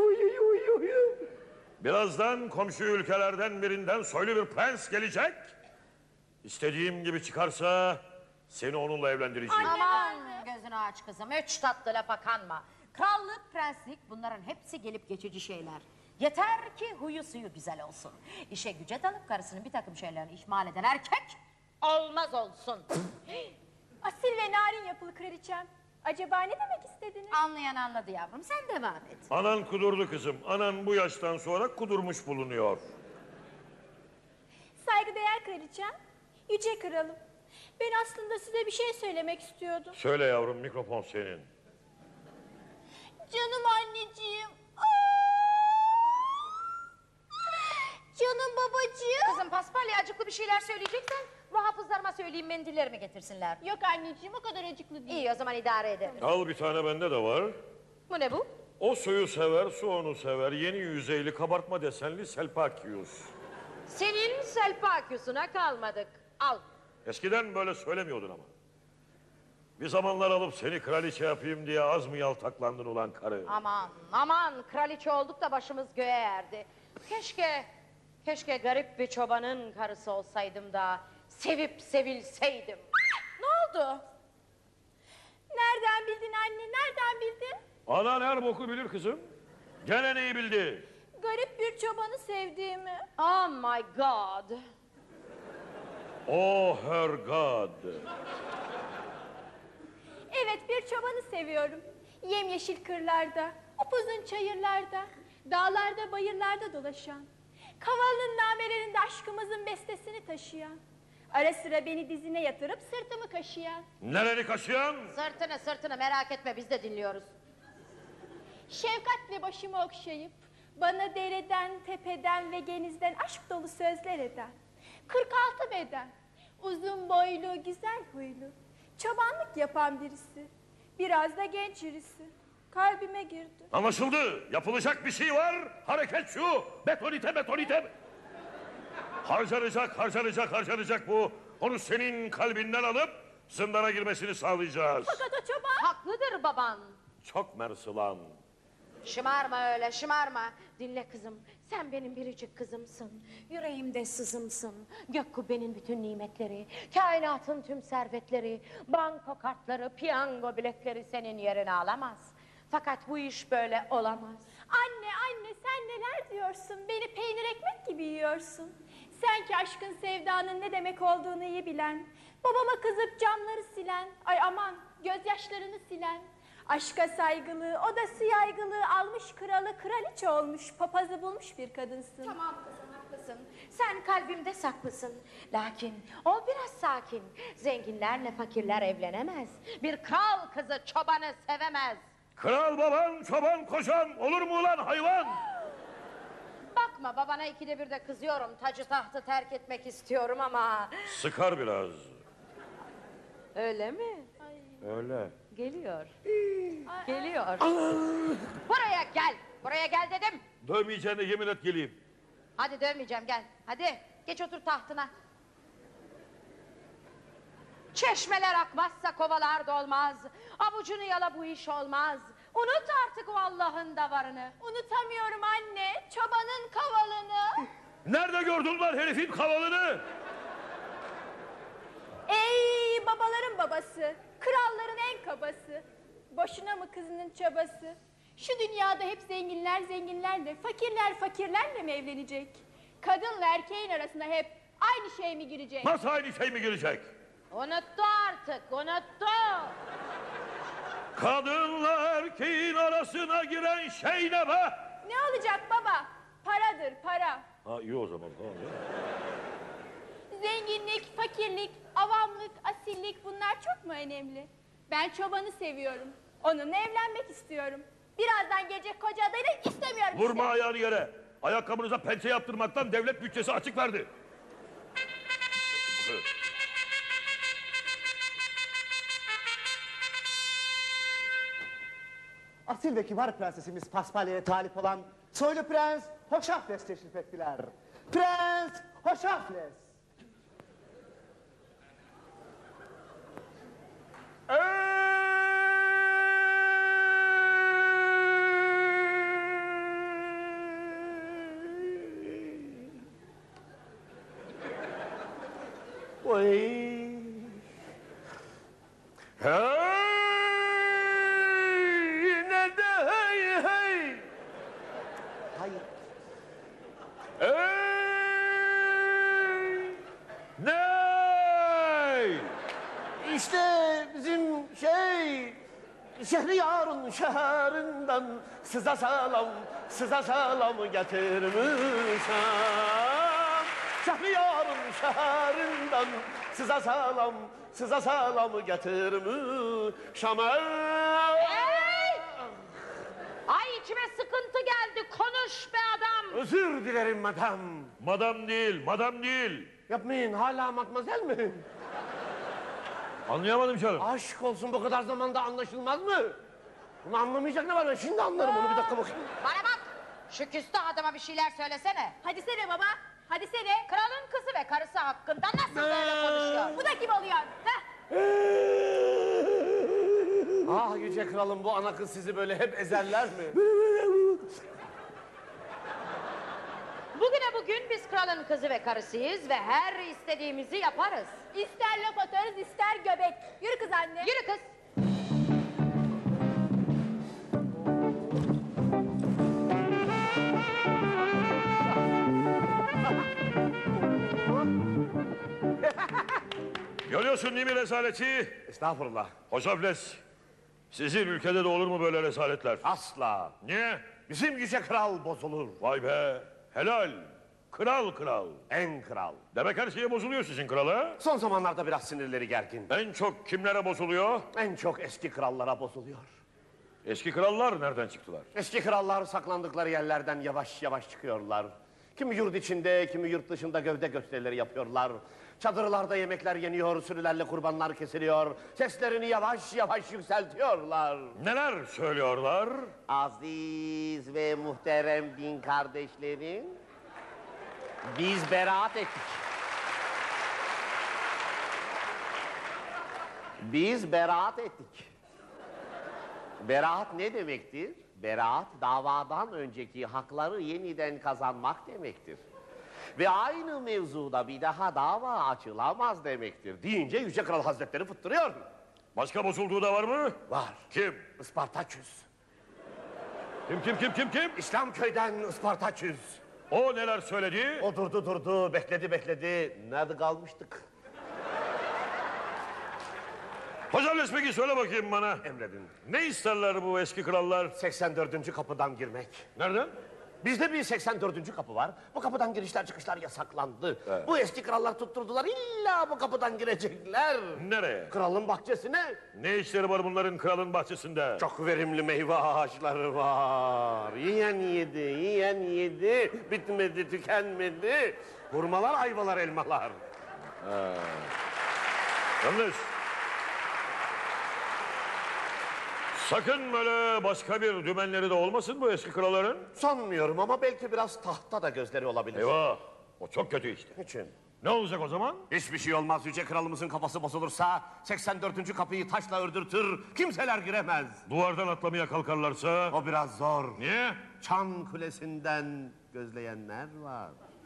Speaker 5: Birazdan komşu ülkelerden birinden soylu bir prens gelecek. İstediğim gibi çıkarsa seni onunla evlendireceğim.
Speaker 3: Aman gözünü aç kızım. 3 tatlı lafa kanma. Krallık, prenslik bunların hepsi gelip geçici şeyler. Yeter ki huyu suyu güzel olsun. İşe güce dalıp karısının bir takım şeylerini ihmal eden erkek olmaz olsun.
Speaker 11: Asil ve narin yapılı kraliçem. Acaba ne demek istediniz?
Speaker 3: Anlayan anladı yavrum, sen devam et.
Speaker 5: Anan kudurdu kızım. Anan bu yaştan sonra kudurmuş bulunuyor.
Speaker 11: Saygıdeğer kraliçem, yüce kralım. Ben aslında size bir şey söylemek istiyordum.
Speaker 5: Söyle yavrum, mikrofon senin.
Speaker 11: Canım anneciğim. Canım babacığım.
Speaker 3: Kızım Paspalya acıklı bir şeyler söyleyeceksen bu hafızlarıma söyleyeyim mendillerimi getirsinler.
Speaker 11: Yok anneciğim o kadar acıklı değil.
Speaker 3: İyi o zaman idare ederim.
Speaker 5: Al bir tane bende de var.
Speaker 3: Bu ne bu?
Speaker 5: O suyu sever, su onu sever. Yeni yüzeyli, kabartma desenli Selpakius.
Speaker 3: Senin Selpakius'una kalmadık. Al.
Speaker 5: Eskiden böyle söylemiyordun ama. Bir zamanlar alıp seni kraliçe yapayım diye az mı yaltaklandın ulan karı?
Speaker 3: Aman kraliçe olduk da başımız göğe erdi. Keşke garip bir çobanın karısı olsaydım da sevip sevilseydim.
Speaker 11: Ne oldu? Nereden bildin anne, nereden bildin?
Speaker 5: Anan her boku bilir kızım. Gene neyi bildi?
Speaker 11: Garip bir çobanı sevdiğimi.
Speaker 3: Oh my God.
Speaker 5: Oh her God.
Speaker 11: Evet bir çobanı seviyorum. Yemyeşil kırlarda, upuzun çayırlarda, dağlarda bayırlarda dolaşan. Kavalının namelerinde aşkımızın bestesini taşıyan. Ara sıra beni dizine yatırıp sırtımı kaşıyan.
Speaker 5: Nereni kaşıyan?
Speaker 3: Sırtını merak etme biz de dinliyoruz.
Speaker 11: Şefkatle başımı okşayıp bana dereden, tepeden ve genizden aşk dolu sözler eden. 46 beden, uzun boylu, güzel huylu, çobanlık yapan birisi. Biraz da genç birisi. Kalbime girdi.
Speaker 5: Anlaşıldı. Yapılacak bir şey var. Hareket şu. Betonite. Harcanacak bu. Onu senin kalbinden alıp zindana girmesini sağlayacağız.
Speaker 11: Fakat o çoban...
Speaker 3: Haklıdır baban.
Speaker 5: Çok mersilan.
Speaker 3: Şımarma öyle şımarma. Dinle kızım sen benim biricik kızımsın. Yüreğimde sızımsın. Gök kubbenin bütün nimetleri, kainatın tüm servetleri, banko kartları, piyango bilekleri senin yerini alamaz. Fakat bu iş böyle olamaz.
Speaker 11: Anne sen neler diyorsun? Beni peynir ekmek gibi yiyorsun. Sen ki aşkın sevdanın ne demek olduğunu iyi bilen, babama kızıp camları silen, ay aman gözyaşlarını silen, aşka saygılı, odası yaygılı, almış kralı, kraliçe olmuş, papazı bulmuş bir kadınsın.
Speaker 3: Tamam kızım haklısın. Sen kalbimde saklısın. Lakin ol biraz sakin. Zenginlerle fakirler evlenemez. Bir kral kızı çobanı sevemez.
Speaker 5: Kral baban, çoban kocan olur mu ulan hayvan?
Speaker 3: Bakma babana 2'de 1'de kızıyorum. Tacı tahtı terk etmek istiyorum ama...
Speaker 5: Sıkar biraz.
Speaker 3: Öyle mi?
Speaker 5: Öyle.
Speaker 3: Geliyor. Geliyor. Buraya gel dedim.
Speaker 5: Dövmeyeceğine yemin et geleyim.
Speaker 3: Hadi dövmeyeceğim gel. Hadi geç otur tahtına. Çeşmeler akmazsa kovalar dolmaz. Avucunu yala bu iş olmaz. Unut artık o Allah'ın davarını.
Speaker 11: Unutamıyorum anne, çobanın kavalını.
Speaker 5: Nerede gördün lan herifin kavalını?
Speaker 11: Ey babaların babası, kralların en kabası. Boşuna mı kızının çabası? Şu dünyada hep zenginler zenginlerle, fakirler fakirlerle mi evlenecek? Kadınla erkeğin arasında hep aynı şey mi girecek?
Speaker 5: Nasıl aynı şey mi girecek?
Speaker 3: Unuttu artık, unuttu.
Speaker 5: Kadınla erkeğin arasına giren şey ne be?
Speaker 11: Ne olacak baba? Paradır, para.
Speaker 5: Ha iyi o zaman tamam ya.
Speaker 11: Zenginlik, fakirlik, avamlık, asillik bunlar çok mu önemli? Ben çobanı seviyorum. Onunla evlenmek istiyorum. Birazdan gelecek koca adayını istemiyorum
Speaker 5: Vurma
Speaker 11: işte.
Speaker 5: ayağını yere. Ayakkabınıza pençe yaptırmaktan devlet bütçesi açık verdi.
Speaker 9: Asil ve kibar prensesimiz Paspalya'ya talip olan soylu prens Hoşafles teşrif ettiler. Prens Hoşafles.
Speaker 4: Oy. Hey, ne de hey hey.
Speaker 9: Hayır.
Speaker 4: Hey,
Speaker 5: Ne?
Speaker 4: işte bizim Şehriyar'ın şehrinden size selam getirmişim. Şehriyar'ın şehrinden size selam getirmişim.
Speaker 3: Ay içime sıkıntı geldi. Konuş be adam.
Speaker 4: Özür dilerim madam.
Speaker 5: Madam değil, madam değil.
Speaker 4: Yapmayın, hala matmazel mi?
Speaker 5: Anlayamadım canım.
Speaker 4: Aşk olsun, bu kadar zamanda anlaşılmaz mı? Bunu anlamayacak ne var? Ben şimdi anlarım onu, bir dakika bakayım.
Speaker 3: Bana bak. Şu küstah adama bir şeyler söylesene.
Speaker 11: Hadi sene baba, hadi sene.
Speaker 3: Kralın kızı ve karısı hakkında nasıl böyle konuşuyor?
Speaker 11: Bu da kim oluyor? Heh.
Speaker 4: Ah yüce kralım, bu ana kız sizi böyle hep ezerler mi?
Speaker 3: Bugüne bugün biz kralın kızı ve karısıyız ve her istediğimizi yaparız.
Speaker 11: İster laf atarız, ister göbek. Yürü kız anne.
Speaker 3: Yürü kız.
Speaker 5: Görüyorsun değil mi rezaleti?
Speaker 4: Estağfurullah.
Speaker 5: Hoşafles, sizin ülkede de olur mu böyle rezaletler?
Speaker 4: Asla.
Speaker 5: Niye?
Speaker 4: Bizim yüce kral bozulur.
Speaker 5: Vay be, helal. Kral kral.
Speaker 4: En kral.
Speaker 5: Demek her şeye bozuluyor sizin krala.
Speaker 4: Son zamanlarda biraz sinirleri gergin.
Speaker 5: En çok kimlere bozuluyor?
Speaker 4: En çok eski krallara bozuluyor.
Speaker 5: Eski krallar nereden çıktılar?
Speaker 4: Eski krallar saklandıkları yerlerden yavaş yavaş çıkıyorlar. Kimi yurt içinde, kimi yurt dışında gövde gösterileri yapıyorlar. Çadırlarda yemekler yeniyor, sürülerle kurbanlar kesiliyor. Seslerini yavaş yavaş yükseltiyorlar.
Speaker 5: Neler söylüyorlar?
Speaker 4: Aziz ve muhterem din kardeşlerim, biz beraat ettik. Biz beraat ettik. Beraat ne demektir? Beraat, davadan önceki hakları yeniden kazanmak demektir. Ve aynı mevzuda bir daha dava açılamaz demektir. Deyince Yüce Kral Hazretleri fıttırıyor.
Speaker 5: Başka bozulduğu da var mı?
Speaker 4: Var.
Speaker 5: Kim?
Speaker 4: Ispartaküs.
Speaker 5: Kim?
Speaker 4: İslamköy'den Ispartaküs.
Speaker 5: O neler söyledi?
Speaker 4: O durdu, bekledi. Nerede kalmıştık?
Speaker 5: Hoşafles peki söyle bakayım bana.
Speaker 4: Emredin.
Speaker 5: Ne isterler bu eski krallar?
Speaker 4: 84. kapıdan girmek.
Speaker 5: Nereden?
Speaker 4: Bizde bir 84. kapı var. Bu kapıdan girişler çıkışlar yasaklandı.
Speaker 5: Evet.
Speaker 4: Bu eski krallar tutturdular. İlla bu kapıdan girecekler.
Speaker 5: Nereye?
Speaker 4: Kralın bahçesine.
Speaker 5: Ne işleri var bunların kralın bahçesinde?
Speaker 4: Çok verimli meyve ağaçları var. Yiyen yedi. Bitmedi, tükenmedi. Hurmalar, ayvalar, elmalar.
Speaker 5: Yalnız... Sakın böyle başka bir dümenleri de olmasın bu eski kralların.
Speaker 4: Sanmıyorum ama belki biraz tahta da gözleri olabilir.
Speaker 5: Eyvah, o çok kötü işte.
Speaker 4: Niçin?
Speaker 5: Ne olacak o zaman?
Speaker 4: Hiçbir şey olmaz. Yüce kralımızın kafası bozulursa 84. kapıyı taşla ördürtür. Kimseler giremez.
Speaker 5: Duvardan atlamaya kalkarlarsa...
Speaker 4: O biraz zor.
Speaker 5: Niye?
Speaker 4: Çan kulesinden gözleyenler var.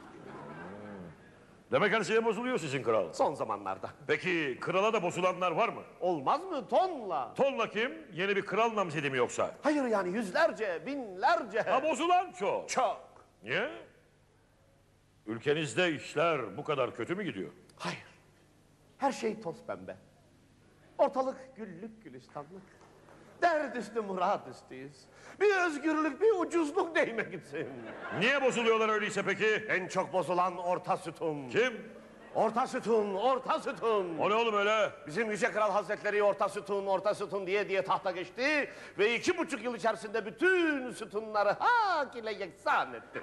Speaker 5: Demek her şeye bozuluyor sizin kral.
Speaker 4: Son zamanlarda.
Speaker 5: Peki krala da bozulanlar var mı?
Speaker 4: Olmaz mı? Tonla.
Speaker 5: Tonla kim? Yeni bir kral namzedi mi yoksa?
Speaker 4: Hayır yani yüzlerce, binlerce.
Speaker 5: Ha bozulan çok.
Speaker 4: Çok.
Speaker 5: Niye? Ülkenizde işler bu kadar kötü mü gidiyor?
Speaker 4: Hayır. Her şey toz pembe. Ortalık güllük gülistanlık. Dert üstü murat üstüyüz. Bir özgürlük, bir ucuzluk değme gitsin.
Speaker 5: Niye bozuluyorlar öyleyse peki?
Speaker 4: En çok bozulan orta sütun.
Speaker 5: Kim?
Speaker 4: Orta sütun, orta sütun.
Speaker 5: O ne oğlum öyle?
Speaker 4: Bizim Yüce Kral Hazretleri orta sütun diye tahta geçti ve 2,5 yıl içerisinde bütün sütunları hak ile yeksan etti.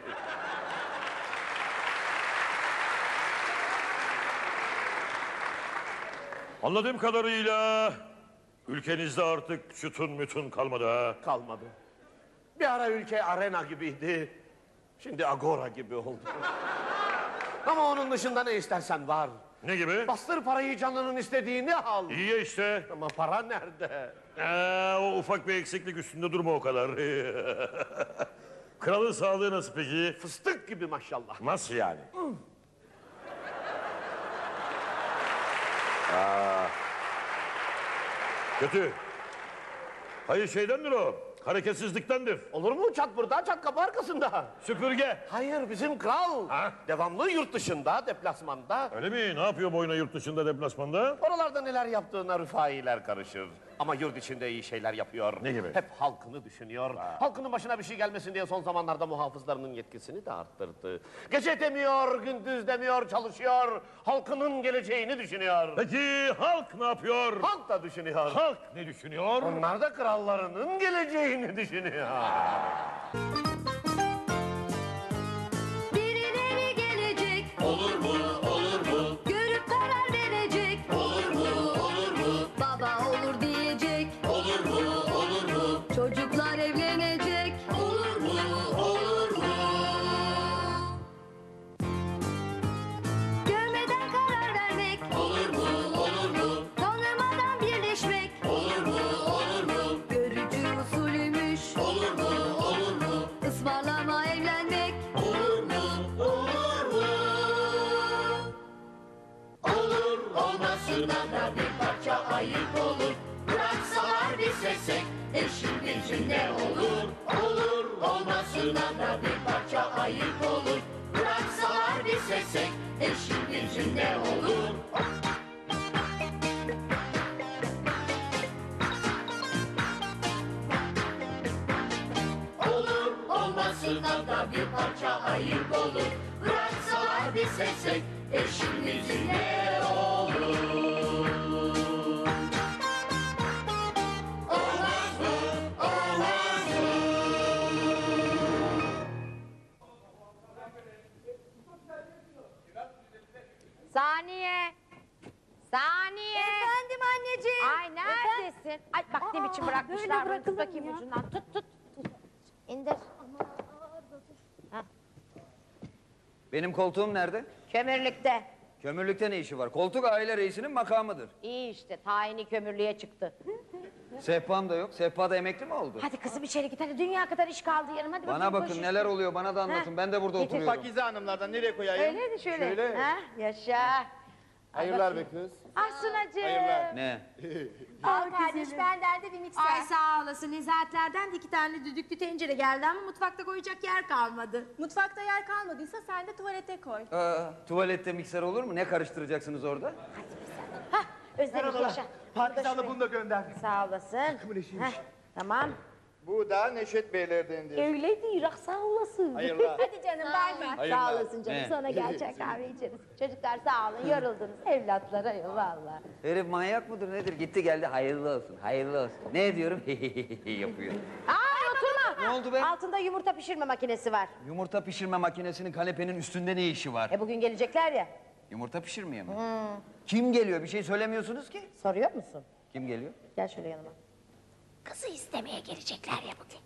Speaker 5: Anladığım kadarıyla ülkenizde artık sütun mütun kalmadı ha.
Speaker 4: Kalmadı. Bir ara ülke arena gibiydi. Şimdi agora gibi oldu. Ama onun dışında ne istersen var.
Speaker 5: Ne gibi?
Speaker 4: Bastır parayı canının istediğini al.
Speaker 5: İyi ya işte.
Speaker 4: Ama para nerede?
Speaker 5: O ufak bir eksiklik üstünde durma o kadar. Kralın sağlığı nasıl peki?
Speaker 4: Fıstık gibi maşallah.
Speaker 5: Nasıl yani? Kötü. Hayır şeydendir o. Hareketsizliktendir.
Speaker 4: Olur mu? Çat burada, çat kapı arkasında.
Speaker 5: Süpürge.
Speaker 4: Hayır, bizim kral.
Speaker 5: Ha?
Speaker 4: Devamlı yurt dışında, deplasmanda.
Speaker 5: Öyle mi? Ne yapıyor boyuna yurt dışında deplasmanda?
Speaker 4: Oralarda neler yaptığına rüfailer karışır. Ama yurt içinde iyi şeyler yapıyor.
Speaker 5: Ne gibi?
Speaker 4: Hep halkını düşünüyor. Halkının başına bir şey gelmesin diye son zamanlarda muhafızlarının yetkisini de arttırdı. Gece demiyor, gündüz demiyor, çalışıyor. Halkının geleceğini düşünüyor.
Speaker 5: Peki halk ne yapıyor?
Speaker 4: Halk da düşünüyor.
Speaker 5: Halk ne düşünüyor?
Speaker 4: Onlar da krallarının geleceğini düşünüyor.
Speaker 8: Birileri gelecek.
Speaker 2: Olur mu, olur mu?
Speaker 8: Görüp karar verecek.
Speaker 2: Olur mu, olur mu?
Speaker 8: Baba olur diyecek.
Speaker 2: Olur mu, olur mu?
Speaker 8: Çocuklar evlenecek.
Speaker 2: Olur mu, olur mu?
Speaker 8: Görmeden karar vermek.
Speaker 2: Olur mu, olur mu?
Speaker 8: Tanımadan birleşmek.
Speaker 2: Olur mu, olur mu?
Speaker 8: Görücü usulüymüş.
Speaker 2: Olur mu, olur mu?
Speaker 8: Ismarlama evlenmek.
Speaker 2: Olur mu, olur mu? Olur olmasına da bir parça ayıp olur. Bıraksalar bir sesek eşin içinde olur. Olur olmasına da bir parça ayıp olur. Bıraksalar bir sesek eşin içinde olur. Olur olmasına da bir parça ayıp olur. Bıraksalar bir sesek eşimizin ne olur? Olmaz mı? Olmaz mı?
Speaker 3: Saniye. Saniye.
Speaker 8: Efendim anneciğim.
Speaker 3: Ay neredesin? Ay bak ne biçim bırakmışlar bunu. Tut bakayım ucundan. Tut. İndir.
Speaker 7: Benim koltuğum nerede?
Speaker 3: Kömürlükte.
Speaker 7: Kömürlükte ne işi var? Koltuk aile reisinin makamıdır.
Speaker 3: İyi işte tayini kömürlüğe çıktı.
Speaker 7: Sehpam da yok. Sehpa da emekli mi oldu?
Speaker 3: Hadi kızım içeri git hadi dünya kadar iş kaldı yarım hadi
Speaker 7: Bana
Speaker 3: bakayım,
Speaker 7: bakın
Speaker 3: koş
Speaker 7: neler
Speaker 3: işte.
Speaker 7: oluyor bana da anlatın.
Speaker 3: Ha,
Speaker 7: Ben de burada
Speaker 3: getir.
Speaker 7: oturuyorum.
Speaker 10: Pakize hanımlardan nereye koyayım?
Speaker 3: Öyle de şöyle.
Speaker 10: Şöyle.
Speaker 3: Ha, yaşa.
Speaker 10: Hayırlar be kız.
Speaker 3: Ah Sunacığım.
Speaker 10: Hayırlar.
Speaker 7: Ne?
Speaker 11: Al kardeş benden de bir mikser.
Speaker 3: Ay sağ olasın Nezahatlerden de 2 tane düdüklü tencere geldi ama mutfakta koyacak yer kalmadı.
Speaker 11: Mutfakta yer kalmadıysa sen de tuvalete koy.
Speaker 7: Tuvalette mikser olur mu? Ne karıştıracaksınız orada?
Speaker 3: Hah Özlemiş yaşa.
Speaker 10: Pakize Hanım bunu da gönderdi.
Speaker 3: Sağ olasın. Heh, tamam.
Speaker 10: Bu da Neşet Beyler'dendi.
Speaker 3: Öyle değil sağ olasın.
Speaker 10: Hayırlar.
Speaker 11: Hadi canım bay bay.
Speaker 3: Sağ
Speaker 10: Hayırlar.
Speaker 3: olasın canım
Speaker 7: Ne?
Speaker 3: sonra gel çay kahve içeriz. Çocuklar sağ olun yoruldunuz evlatlara eyvallah.
Speaker 7: Herif manyak mıdır nedir? Gitti geldi hayırlı olsun, hayırlı olsun. Ne diyorum? Yapıyor.
Speaker 3: Ay oturma.
Speaker 7: Ne oldu be?
Speaker 3: Altında yumurta pişirme makinesi var.
Speaker 7: Yumurta pişirme makinesinin kanepenin üstünde ne işi var?
Speaker 3: Bugün gelecekler ya.
Speaker 7: Yumurta pişirmeye mi? Kim geliyor? Bir şey söylemiyorsunuz ki.
Speaker 3: Soruyor musun?
Speaker 7: Kim geliyor?
Speaker 3: Gel şöyle yanıma. Kızı istemeye gelecekler ya bugün.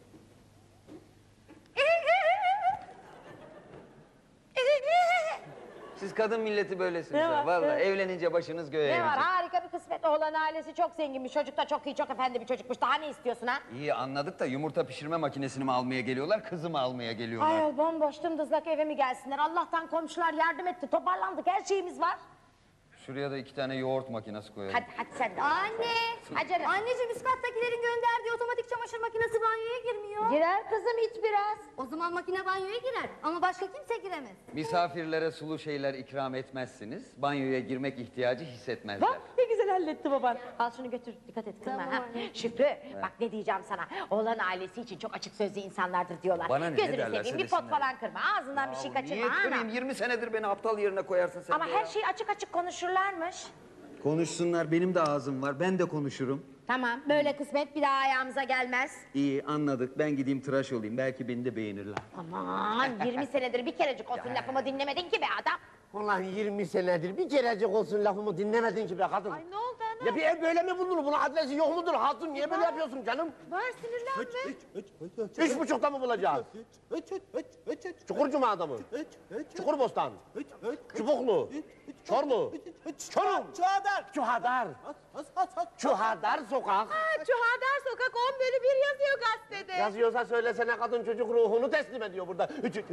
Speaker 7: Siz kadın milleti böylesiniz.
Speaker 3: Ne
Speaker 7: ha.
Speaker 3: var?
Speaker 7: Vallahi
Speaker 3: Ne?
Speaker 7: evlenince başınız göğe
Speaker 3: Ne var
Speaker 7: erecek.
Speaker 3: harika bir kısmet. Oğlan ailesi çok zenginmiş. Çocuk da çok iyi, çok efendi bir çocukmuş. Daha ne istiyorsun ha?
Speaker 7: İyi anladık da yumurta pişirme makinesini mi almaya geliyorlar, kızı mı almaya geliyorlar?
Speaker 3: Ay bomboş dımdızlak eve mi gelsinler? Allah'tan komşular yardım etti. Toparlandık. Her şeyimiz var.
Speaker 7: Şuraya da 2 tane yoğurt makinesi koyalım.
Speaker 3: Hadi sen de.
Speaker 8: Anne.
Speaker 3: Hadi canım.
Speaker 8: Anneciğim üst kattakilerin gönderdiği otomatik çamaşır makinesi banyoya girmiyor.
Speaker 3: Girer kızım iç biraz.
Speaker 8: O zaman makine banyoya girer ama başka kimse giremez.
Speaker 7: Misafirlere sulu şeyler ikram etmezsiniz. Banyoya girmek ihtiyacı hissetmezler.
Speaker 3: Bak ne güzel
Speaker 12: halletti baban.
Speaker 3: Al şunu götür, dikkat et kızma.
Speaker 12: Tamam
Speaker 3: Ha.
Speaker 12: anne.
Speaker 3: Şükrü, bak ne diyeceğim sana. Oğlan ailesi için çok açık sözlü insanlardır diyorlar.
Speaker 7: Bana ne,
Speaker 3: Gözünü
Speaker 7: ne derlerse
Speaker 3: seveyim, bir pot
Speaker 7: desinler.
Speaker 3: falan kırma. Ağzından bir şey kaçırma.
Speaker 7: Niye
Speaker 3: ana.
Speaker 7: kırayım? 20 senedir beni aptal yerine koyarsın sen
Speaker 3: Ama
Speaker 7: de
Speaker 3: her
Speaker 7: ya.
Speaker 3: şeyi açık açık konuşurlarmış.
Speaker 7: Konuşsunlar, benim de ağzım var, ben de konuşurum.
Speaker 3: Tamam, böyle kısmet bir daha ayağımıza gelmez.
Speaker 7: İyi, anladık. Ben gideyim tıraş olayım, belki beni de beğenirler.
Speaker 3: Aman 20 senedir bir kerecik olsun lafımı dinlemedin ki be adam.
Speaker 4: Ulan 20 senedir bir kerecik olsun lafımı dinlemedin ki be kadın.
Speaker 11: Ay ne oldu ana?
Speaker 4: Ya bir ev böyle mi bulunur? Bunun adresi yok mudur hatun? Niye böyle yapıyorsun canım?
Speaker 11: Var sinirlenme.
Speaker 4: 3.30'da mı bulacağız? Çukur Cuma'da mı? Çukur Bostan. Çubuklu. Çorlu. Çorum.
Speaker 6: Çuhadar.
Speaker 4: Çuhadar. Çuhadar sokak.
Speaker 11: Çuhadar Sokak 10/1 yazıyor gazetede.
Speaker 4: Yazıyorsa söylesene kadın çocuk ruhunu teslim ediyor burada.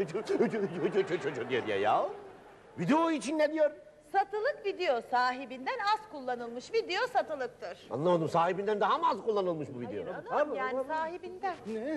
Speaker 4: diye ya. Video için ne diyor?
Speaker 12: Satılık video sahibinden az kullanılmış video satılıktır.
Speaker 4: Anlamadım, sahibinden daha mı az kullanılmış bu video?
Speaker 12: Anam yani sahibinden.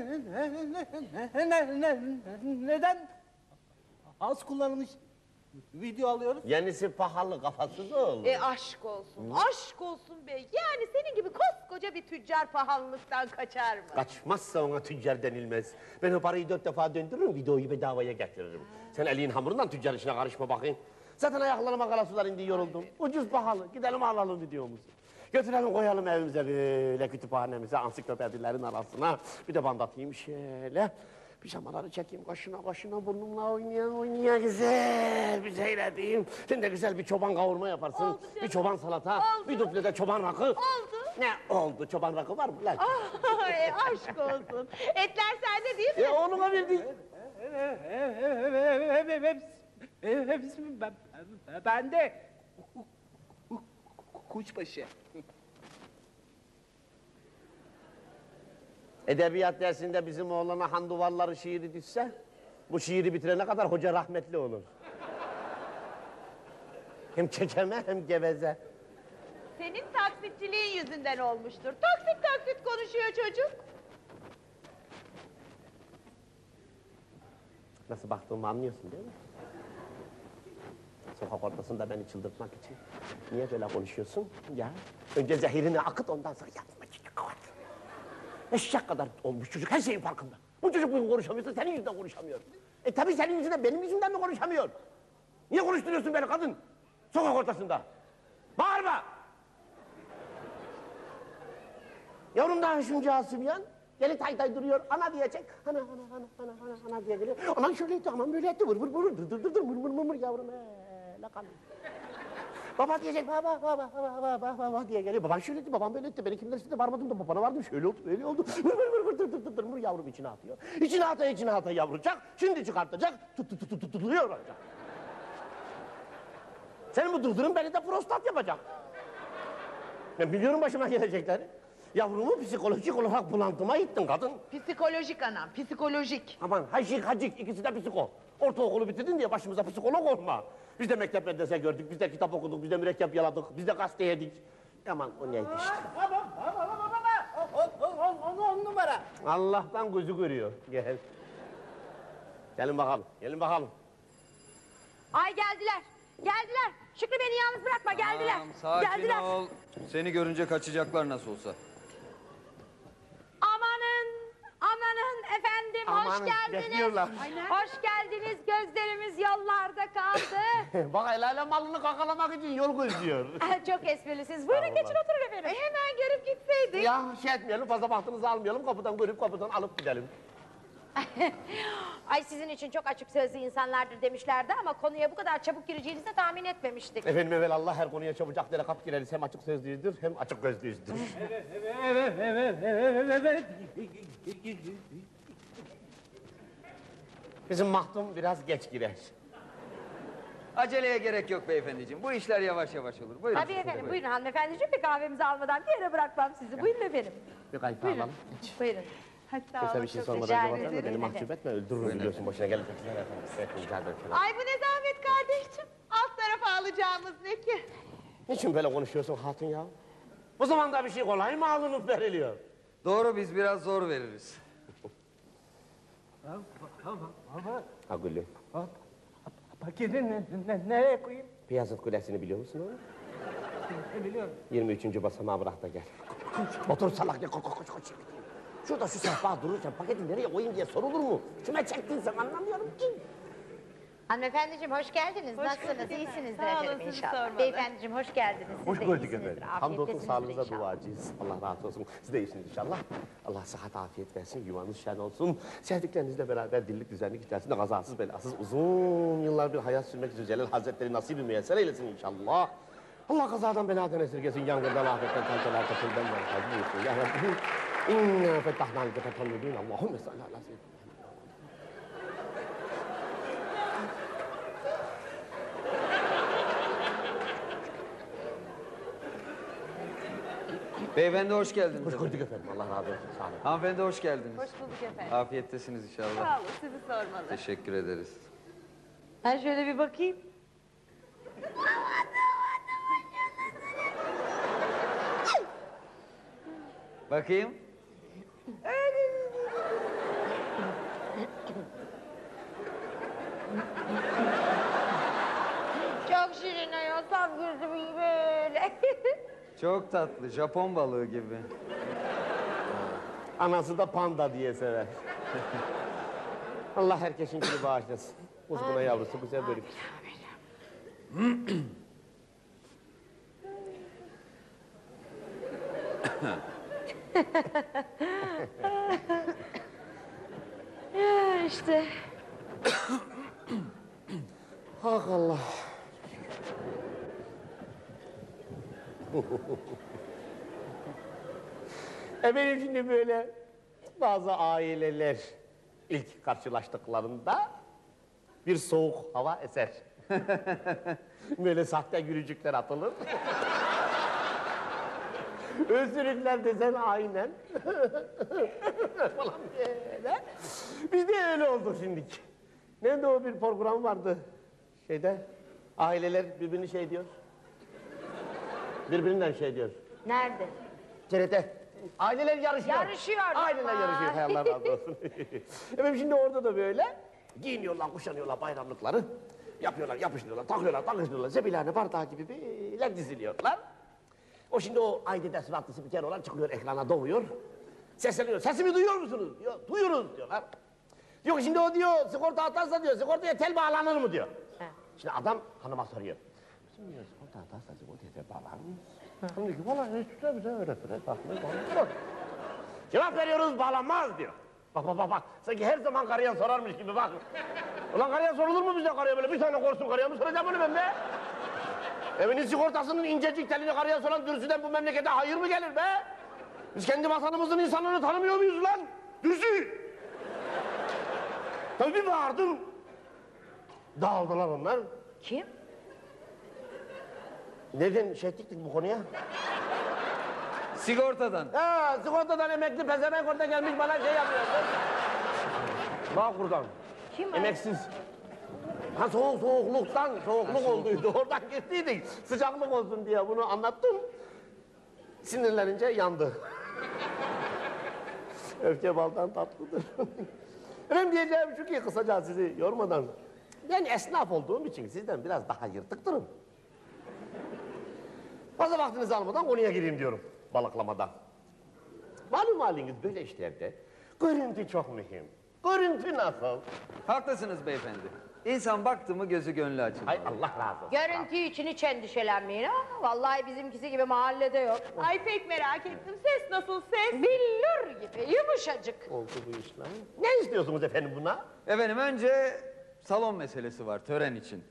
Speaker 6: Neden az kullanılmış video alıyoruz?
Speaker 4: Yenisi pahalı, kafasız ol.
Speaker 12: Aşk olsun, aşk olsun bey. Yani senin gibi koskoca bir tüccar pahalılıktan kaçar mı?
Speaker 4: Kaçmazsa ona tüccar denilmez. Ben o parayı 4 defa döndürürüm, videoyu bedavaya getiririm. Sen elin hamurundan tüccar işine karışma bakayım. Zaten ayaklarıma kara sular indi, yoruldum. Ucuz pahalı, gidelim alalım videomuzu. Götürelim koyalım evimize böyle, kütüphanemize, ansiklopedilerin arasına. Bir de band atayım şöyle. Pijamaları çekeyim kaşına burnumla oynaya güzel bir seyredeyim. Sen de güzel bir çoban kavurma yaparsın.
Speaker 12: Oldu canım.
Speaker 4: Bir çoban salata,
Speaker 12: Oldu.
Speaker 4: bir duble de çoban rakı.
Speaker 12: Oldu.
Speaker 4: Ne oldu? Çoban rakı var mı lan?
Speaker 12: Ay aşk olsun. Etler sende değil mi?
Speaker 4: Oğluma verdik.
Speaker 6: Hepsi bende. Kuşbaşı.
Speaker 4: Edebiyat dersinde bizim oğlana Han Duvarları şiiri düşse, bu şiiri bitirene kadar hoca rahmetli olur. Hem kekeme hem geveze.
Speaker 12: Senin taksitçiliğin yüzünden olmuştur. Taksit konuşuyor çocuk.
Speaker 4: Nasıl baktığımı anlıyorsun değil mi? Sokak ortasında beni çıldırtmak için. Niye böyle konuşuyorsun ya? Önce zehirini akıt, ondan sonra yapma. Eşek kadar olmuş çocuk, her şeyin farkında. Bu çocuk bugün konuşamıyorsa senin yüzünden konuşamıyor. Tabii senin yüzünden, benim yüzümden mi konuşamıyor? Niye konuşturuyorsun beni kadın? Sokak ortasında. Bağırma! Yavrum daha şunca Sübyan. Geli tay duruyor, ana diyecek. Ana diye geliyor. Anan şöyle etti, anan böyle etti. Vır dır mır yavrum. La kalın. Baba diyecek, baba diye geliyor. Baban şöyle etti, babam böyle etti. Beni kimler istedi, varmadım da babana vardım. Şöyle oldu, öyle oldu. Vır yavrum içine atıyor. İçine ata yavrucak. Şimdi çıkartacak, tutuyor olacak. Senin bu dırdırın beni de prostat yapacak. Ben biliyorum başıma gelecekleri. Yavrumu psikolojik olarak bulantıma ittin kadın.
Speaker 12: Psikolojik anam, psikolojik.
Speaker 4: Aman hacik ikisi de psiko. Ortaokulu bitirdin diye başımıza psikolog olma. Biz de mektep medrese gördük, biz de kitap okuduk, biz de mürekkep yaladık, biz de gazete yedik. Aman o neydi işte.
Speaker 6: On numara.
Speaker 4: Allah'tan gözü görüyor. Gel. Gelin bakalım.
Speaker 3: Ay geldiler. Şükrü beni yalnız bırakma, geldiler.
Speaker 7: Tamam, sakin
Speaker 3: geldiler.
Speaker 7: ol. Seni görünce kaçacaklar nasıl olsa.
Speaker 3: Amanın efendim, hoş
Speaker 4: Amanın,
Speaker 3: geldiniz.
Speaker 4: bekliyorlar.
Speaker 3: Hoş geldiniz, gözlerimiz yollarda kaldı.
Speaker 4: Bak el alem malını kakalamak için yol gözlüyor.
Speaker 3: Çok esprilisiniz. Buyurun geçin oturun efendim.
Speaker 12: Hemen görüp gitseydik.
Speaker 4: Ya şey etmeyelim, fazla vaktinizi almayalım, kapıdan görüp kapıdan alıp gidelim.
Speaker 3: Ay sizin için çok açık sözlü insanlardır demişlerdi ama konuya bu kadar çabuk gireceğinizi de tahmin etmemiştik.
Speaker 4: Efendim evvelallah her konuya çabucak dere kap gireriz. Hem açık sözlüyüzdür hem açık gözlüyüzdür.
Speaker 6: Evet.
Speaker 4: Bizim Mahdum biraz geç girer.
Speaker 7: Aceleye gerek yok beyefendiciğim. Bu işler yavaş yavaş olur. Buyurun.
Speaker 3: Tabii efendim, buyurun hanımefendiciğim, bir kahvemizi almadan bir yere bırakmam sizi. Buyurun efendim.
Speaker 4: Bir kayıt
Speaker 3: Buyurun.
Speaker 4: alalım.
Speaker 3: Buyurun.
Speaker 4: Kimse bir şey sormadan
Speaker 3: rica
Speaker 4: cevap verme.
Speaker 3: ederim.
Speaker 4: Beni mahcup etme, öldürürüm biliyorsun başına gelecekler efendim. Evet, rica ederim.
Speaker 12: Ay bu ne zahmet kardeşim. Alt tarafa alacağımız ne ki?
Speaker 4: Niçin böyle konuşuyorsun hatun ya? Bu zamanda bir şey kolay mı alınıp veriliyor?
Speaker 7: Doğru, biz biraz zor veririz.
Speaker 4: Ha gülüm.
Speaker 6: Paketi nereye koyayım?
Speaker 4: Beyazıt Kulesi'ni biliyor musun onu?
Speaker 6: Biliyorum.
Speaker 4: 23. basamağı bırak da gel. Otur salak ya, koş. Şurada şu sehpa dururken paketi nereye koyayım diye sorulur mu? Kime çektin sen anlamıyorum ki.
Speaker 3: Hanımefendiciğim hoş geldiniz. Nasılsınız? İyisinizdir
Speaker 12: Sağ olun,
Speaker 3: efendim
Speaker 12: sizi
Speaker 3: inşallah.
Speaker 12: sormalı.
Speaker 3: Beyefendiciğim hoş geldiniz. Siz
Speaker 4: Hoş
Speaker 3: de
Speaker 4: gördük
Speaker 3: iyisinizdir,
Speaker 4: efendim. Hamdolsun
Speaker 3: afiyettesinizdir
Speaker 4: sağlığınıza
Speaker 3: inşallah.
Speaker 4: duacıyız. Allah razı olsun. Siz de iyisiniz inşallah. Allah sıhhat afiyet versin, yuvanız şen olsun. Sevdiklerinizle beraber dillik düzenlik içerisinde kazasız belasız uzun yıllar bir hayat sürmek üzere Celal Hazretleri nasip-i müyesser eylesin inşallah. Allah kazadan beladan esirgesin, yangından, afetten, kanserler, katıldan, yarışacı buyursun. Ya Rabbi, inna fettahna leke fethal mübin. Allahümme salli ala seyyidina.
Speaker 7: Beyefendi hoş geldiniz.
Speaker 4: Hoş gördük efendim. Allah razı olsun. Sağ olun.
Speaker 7: Hanımefendi hoş geldiniz.
Speaker 12: Hoş bulduk efendim.
Speaker 7: Afiyettesiniz inşallah.
Speaker 12: Sağ olun, sizi sormalı.
Speaker 7: Teşekkür ederiz.
Speaker 3: Ben şöyle bir bakayım.
Speaker 7: Bakayım.
Speaker 3: Çok şirin ayol. Tam gözüm iyi böyle.
Speaker 7: Çok tatlı, Japon balığı gibi.
Speaker 4: Anası da panda diye sever. Allah herkesinkini bağışlasın. Uzguna yavrusu güzel bölük.
Speaker 3: Ya işte.
Speaker 4: Ah Allah. Efendim şimdi böyle bazı aileler ilk karşılaştıklarında bir soğuk hava eser. Böyle sahte gülücükler atılır. Özürlükler desen aynen. Falan böyle. Biz de öyle olduk şimdiki. Nerede o bir program vardı şeyde? Aileler birbirini şey diyor. Birbirinden şey diyor.
Speaker 3: Nerede?
Speaker 4: TRT. Aileler yarışıyor.
Speaker 3: Yarışıyor.
Speaker 4: Aileler
Speaker 3: ama.
Speaker 4: yarışıyor. Hay Allah razı olsun. Efendim şimdi orada da böyle giyiniyorlar, kuşanıyorlar bayramlıkları. Yapıyorlar, yapıştırıyorlar, takıyorlar, takıştırıyorlar. Zebilhane bardağı gibi böyle diziliyorlar. O şimdi o ailede suratlı spiker olan çıkıyor ekrana doğuyor. Sesleniyor. Sesimi duyuyor musunuz? Diyor. Duyuyoruz diyorlar. Yok şimdi o diyor sigorta atarsa diyor sigortaya tel bağlanır mı diyor. Şimdi adam hanıma soruyor. Bizim diyor sigorta atarsa sigortaya tel bağlanır mı? Hanım diyor ki valla enstitüde bize öğrettiler. Cevap veriyoruz bağlanmaz diyor. Bak. Sanki her zaman karıya sorarmış gibi bak. Ulan karıya sorulur mu bize karıya böyle? Bir tane korsun karıya mı soracağım bunu ben be? Evinin sigortasının incecik telini karıya soran dürsüden bu memlekete hayır mı gelir be? Biz kendi vatanımızın insanlarını tanımıyor muyuz lan? Dürsü! Tabii bir bağırdım. Dağıldılar onlar.
Speaker 3: Kim?
Speaker 4: Nereden şey ettik bu konuya?
Speaker 7: Sigortadan.
Speaker 4: Ha, sigortadan emekli pezevenk orada gelmiş bana şey yapıyor. Bağkur'dan.
Speaker 3: Kim?
Speaker 4: Emeksiz. Ha soğukluk olduydu. Oradan gittiydik. Sıcaklık olsun diye bunu anlattım. Sinirlenince yandı. Öfke baldan tatlıdır. Benim diyeceğim şu ki kısaca sizi yormadan. Ben esnaf olduğum için sizden biraz daha yırtıktırım. Fazla vaktinizi almadan konuya gireyim diyorum. Balıklamadan. Malum haliniz böyle işlerde görüntü çok mühim. Görüntü nasıl?
Speaker 7: Haklısınız beyefendi. İnsan baktı mı gözü gönlü açılır.
Speaker 4: Ay Allah razı olsun.
Speaker 3: Görüntü için hiç endişelenmeyin ha. Vallahi bizimkisi gibi mahallede yok.
Speaker 12: Ay pek merak ettim. Ses nasıl ses?
Speaker 3: Billur gibi yumuşacık.
Speaker 4: Oldu bu iş lan. Ne istiyorsunuz efendim buna?
Speaker 7: Efendim önce salon meselesi var tören için.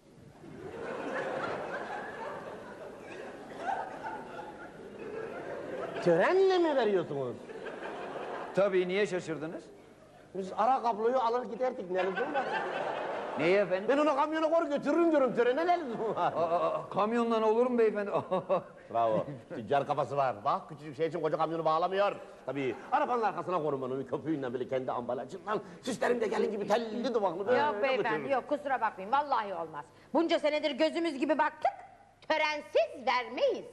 Speaker 4: Törenle mi veriyorsunuz?
Speaker 7: Tabii niye şaşırdınız?
Speaker 4: Biz ara kabloyu alır giderdik ne lüzum var?
Speaker 7: Neyi efendim?
Speaker 4: Ben onu kamyona koy götürürüm diyorum törene ne lüzum var?
Speaker 7: Kamyonla olur mu beyefendi?
Speaker 4: Bravo. Tüccar kafası var. Bak küçücük şey için koca kamyonu bağlamıyor. Tabii arabanın arkasına korum ben onu köpüğünden böyle kendi ambalajından. Süslerim de gelin gibi telli duvaklı böyle
Speaker 3: Yok beyefendi
Speaker 4: götürürüm.
Speaker 3: yok kusura bakmayın vallahi olmaz. Bunca senedir gözümüz gibi baktık. Törensiz vermeyiz.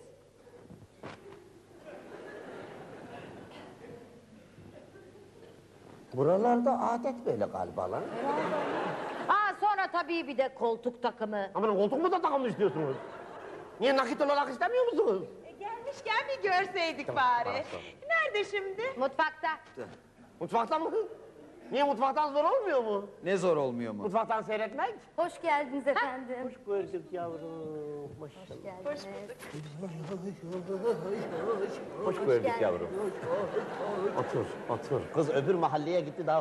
Speaker 4: Buralarda adet böyle galiba lan.
Speaker 3: Ha sonra tabii bir de koltuk takımı.
Speaker 4: Aman koltuk mu da takımlı istiyorsunuz? Niye nakit olarak istemiyor musunuz?
Speaker 12: Gelmişken bir görseydik bari. Nerede şimdi?
Speaker 3: Mutfakta.
Speaker 4: Mutfaktan mı? Niye mutfaktan zor olmuyor mu?
Speaker 7: Ne zor olmuyor mu?
Speaker 4: Mutfaktan seyretmek?
Speaker 8: Hoş geldiniz efendim.
Speaker 4: Hoş gördük yavrum. Maşallah.
Speaker 8: Hoş
Speaker 4: Hoş gördük yavrum. Otur, otur. Kız öbür mahalleye gitti daha.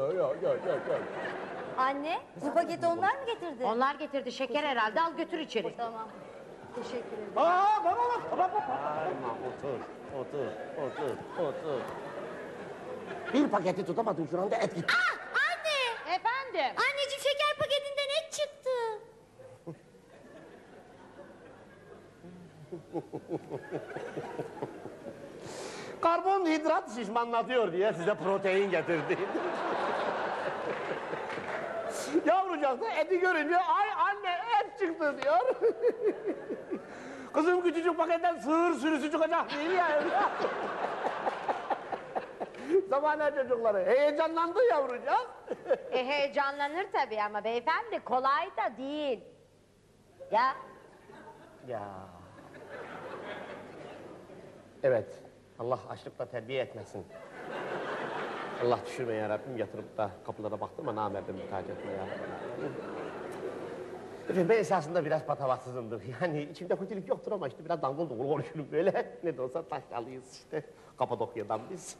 Speaker 8: Anne, bu paketi onlar mı getirdi?
Speaker 3: Onlar getirdi şeker herhalde, al götür içeri.
Speaker 8: Tamam. Teşekkür ederim.
Speaker 4: Otur. Bir paketi tutamadın şu anda et gitti.
Speaker 8: Anne!
Speaker 3: Efendim?
Speaker 8: Anneciğim şeker paketinden et çıktı.
Speaker 4: Karbonhidrat şişmanlatıyor diye size protein getirdi. Yavrucak da eti görünce ay anne et çıktı diyor. Kızım küçücük paketten sığır sürüsü çıkacak değil ya. Zamane çocukları heyecanlandı yavrucak.
Speaker 3: Heyecanlanır tabii ama beyefendi kolay da değil. Ya
Speaker 4: Ya. Evet. Allah açlıkla terbiye etmesin. Allah düşürme ya Rabbim, yatırıp da kapılara baktırma, namerdim muhtaç etme ya Rabbim. Efendim ben esasında biraz patavatsızımdır. Yani içimde kötülük yoktur ama işte biraz dangıl dungul konuşurum böyle. Ne de olsa Taşralıyız işte. Kapadokya'dan biz.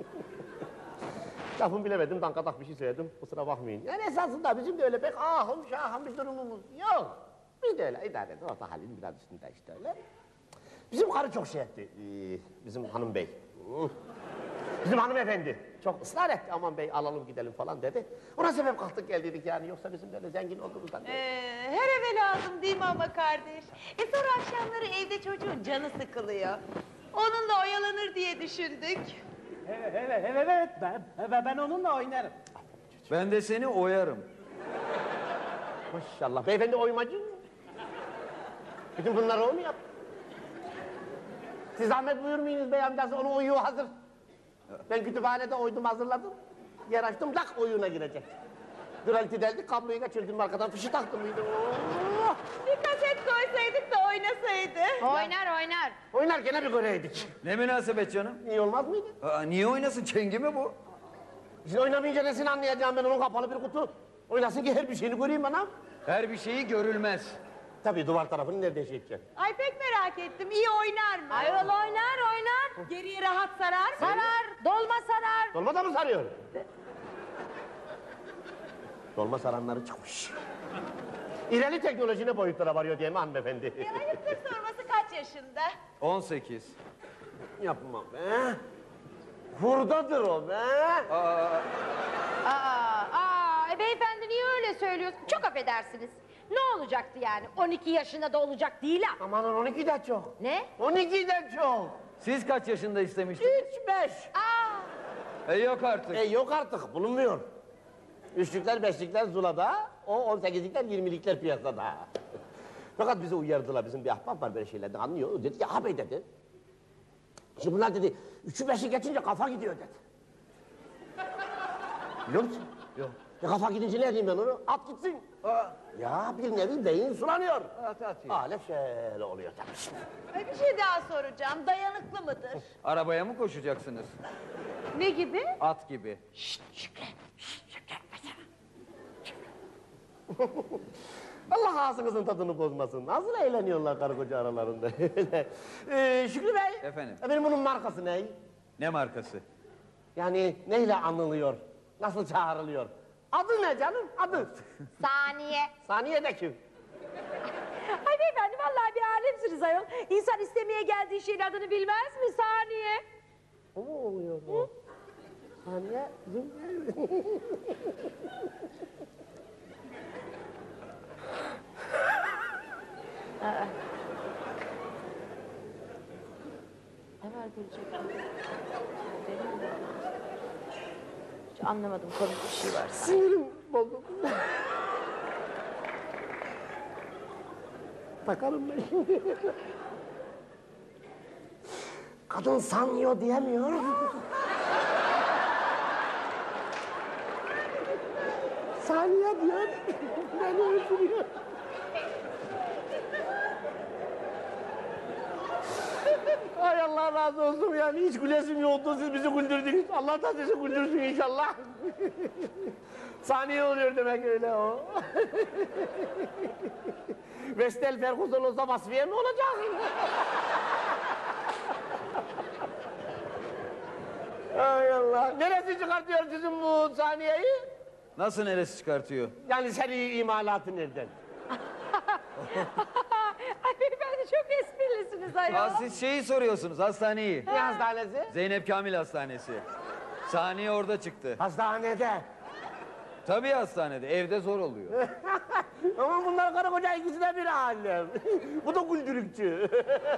Speaker 4: Lafımı bilemedim, dankadak bir şey söyledim. Kusura bakmayın. Yani esasında bizim de öyle pek ahım şahım bir durumumuz yok. Biz de öyle idare edin. Orta halin biraz üstünde işte öyle. Bizim karı çok şey etti. Bizim hanım bey. Bizim hanımefendi çok ısrar etti, aman bey alalım gidelim falan dedi. Ona sebep kalktık geldiydik yani, yoksa bizim böyle zengin olduğumuzdan değil.
Speaker 12: Her eve lazım değil mi ama kardeş? Sonra akşamları evde çocuğun canı sıkılıyor. Onunla oyalanır diye düşündük.
Speaker 6: Evet, ben onunla oynarım.
Speaker 7: Ben de seni oyarım.
Speaker 4: Maşallah, beyefendi oymacı mı? Bütün bunları o mu yaptı? Siz zahmet buyurmayınız bey amcası, onun oyuğu hazır. Ben kütüphanede oydum hazırladım. Yer açtım, lak oyuna girecek. Duraliti deldik, kabloyu geçirdim arkadan, fişi taktım mıydı? Oh!
Speaker 12: Bir kaset koysaydık da oynasaydı.
Speaker 3: oynar.
Speaker 4: Oynar gene bir göreydik.
Speaker 7: Ne münasebet canım?
Speaker 4: İyi olmaz mıydı?
Speaker 7: Niye oynasın? Çengi mi bu?
Speaker 4: Şimdi oynamayınca nesini anlayacağım ben, onun kapalı bir kutu. Oynasın ki her bir şeyini göreyim bana.
Speaker 7: Her bir şeyi görülmez.
Speaker 4: Tabii duvar tarafını nerede şey edeceksin?
Speaker 12: Ay pek merak ettim. İyi oynar mı?
Speaker 3: Ayol oynar.
Speaker 12: Geriye rahat sarar mı?
Speaker 3: Sarar, dolma sarar.
Speaker 4: Dolma da mı sarıyor? Dolma saranları çıkmış. İleri teknoloji ne boyutlara varıyor diye mi hanımefendi?
Speaker 12: Ayıptır sorması kaç yaşında?
Speaker 7: 18.
Speaker 4: Yapma be. Hurdadır o be.
Speaker 3: Beyefendi niye öyle söylüyorsun? Çok affedersiniz. Ne olacaktı yani? 12 yaşında da olacak değil ha.
Speaker 4: Amanın 12 de çok.
Speaker 3: Ne?
Speaker 4: 12 de çok.
Speaker 7: Siz kaç yaşında istemiştiniz?
Speaker 4: 3-5.
Speaker 7: Yok artık.
Speaker 4: Yok artık, bulunmuyor. Üçlükler, beşlikler Zula'da, o 18'likler, 20'likler piyasada. Fakat bizi uyardılar, bizim bir ahbap var böyle şeylerden anlıyor. Dedi ki, ağabey dedi. Şimdi bunlar dedi, 3'ü 5'i geçince kafa gidiyor dedi. Biliyor musun?
Speaker 7: Yok.
Speaker 4: Kafa gidince ne diyeyim ben onu? At gitsin. Ya bir nevi beyin sulanıyor.
Speaker 7: At.
Speaker 4: Alet şöyle oluyor tabii.
Speaker 12: Ay bir şey daha soracağım. Dayanıklı mıdır?
Speaker 7: Arabaya mı koşacaksınız?
Speaker 12: Ne gibi?
Speaker 7: At gibi.
Speaker 4: Allah ağzınızın tadını bozmasın. Nasıl eğleniyorlar karı koca aralarında. Şükrü Bey.
Speaker 7: Efendim?
Speaker 4: Efendim bunun markası ne?
Speaker 7: Ne markası?
Speaker 4: Yani neyle anılıyor? Nasıl çağrılıyor? Adı ne canım? Adı?
Speaker 3: Saniye.
Speaker 4: Saniye de kim?
Speaker 3: Ay beyefendi vallahi bir alemsiniz ayol. İnsan istemeye geldiği şeyin adını bilmez mi? Saniye.
Speaker 4: O mu oluyor bu? Saniye bizim...
Speaker 3: Ne var diyecek? Benim de. Hiç anlamadım, komik bir şey var.
Speaker 4: Sinirim bozuldu. Takarım ben şimdi. Kadın sanıyor diyemiyor. Saniye diyor. Beni öldürüyor. Allah razı olsun yani hiç gülesim yoktu siz bizi güldürdünüz. Allah da sizi güldürsün inşallah. Saniye oluyor demek öyle o. Vestel Ferguson olsa Vasfiye mi olacak? Ay Allah. Neresi çıkartıyor sizin bu saniyeyi?
Speaker 7: Nasıl neresi çıkartıyor?
Speaker 4: Yani seri imalatı nereden?
Speaker 3: Ay beyefendi çok esprilisiniz ayol.
Speaker 7: Aa, siz şeyi soruyorsunuz, hastaneyi.
Speaker 4: Ne hastanesi?
Speaker 7: Zeynep Kamil Hastanesi. Saniye orada çıktı.
Speaker 4: Hastanede.
Speaker 7: Tabii hastanede, evde zor oluyor.
Speaker 4: Ama bunlar karı koca ikisi de bir alem. Bu da güldürükçü.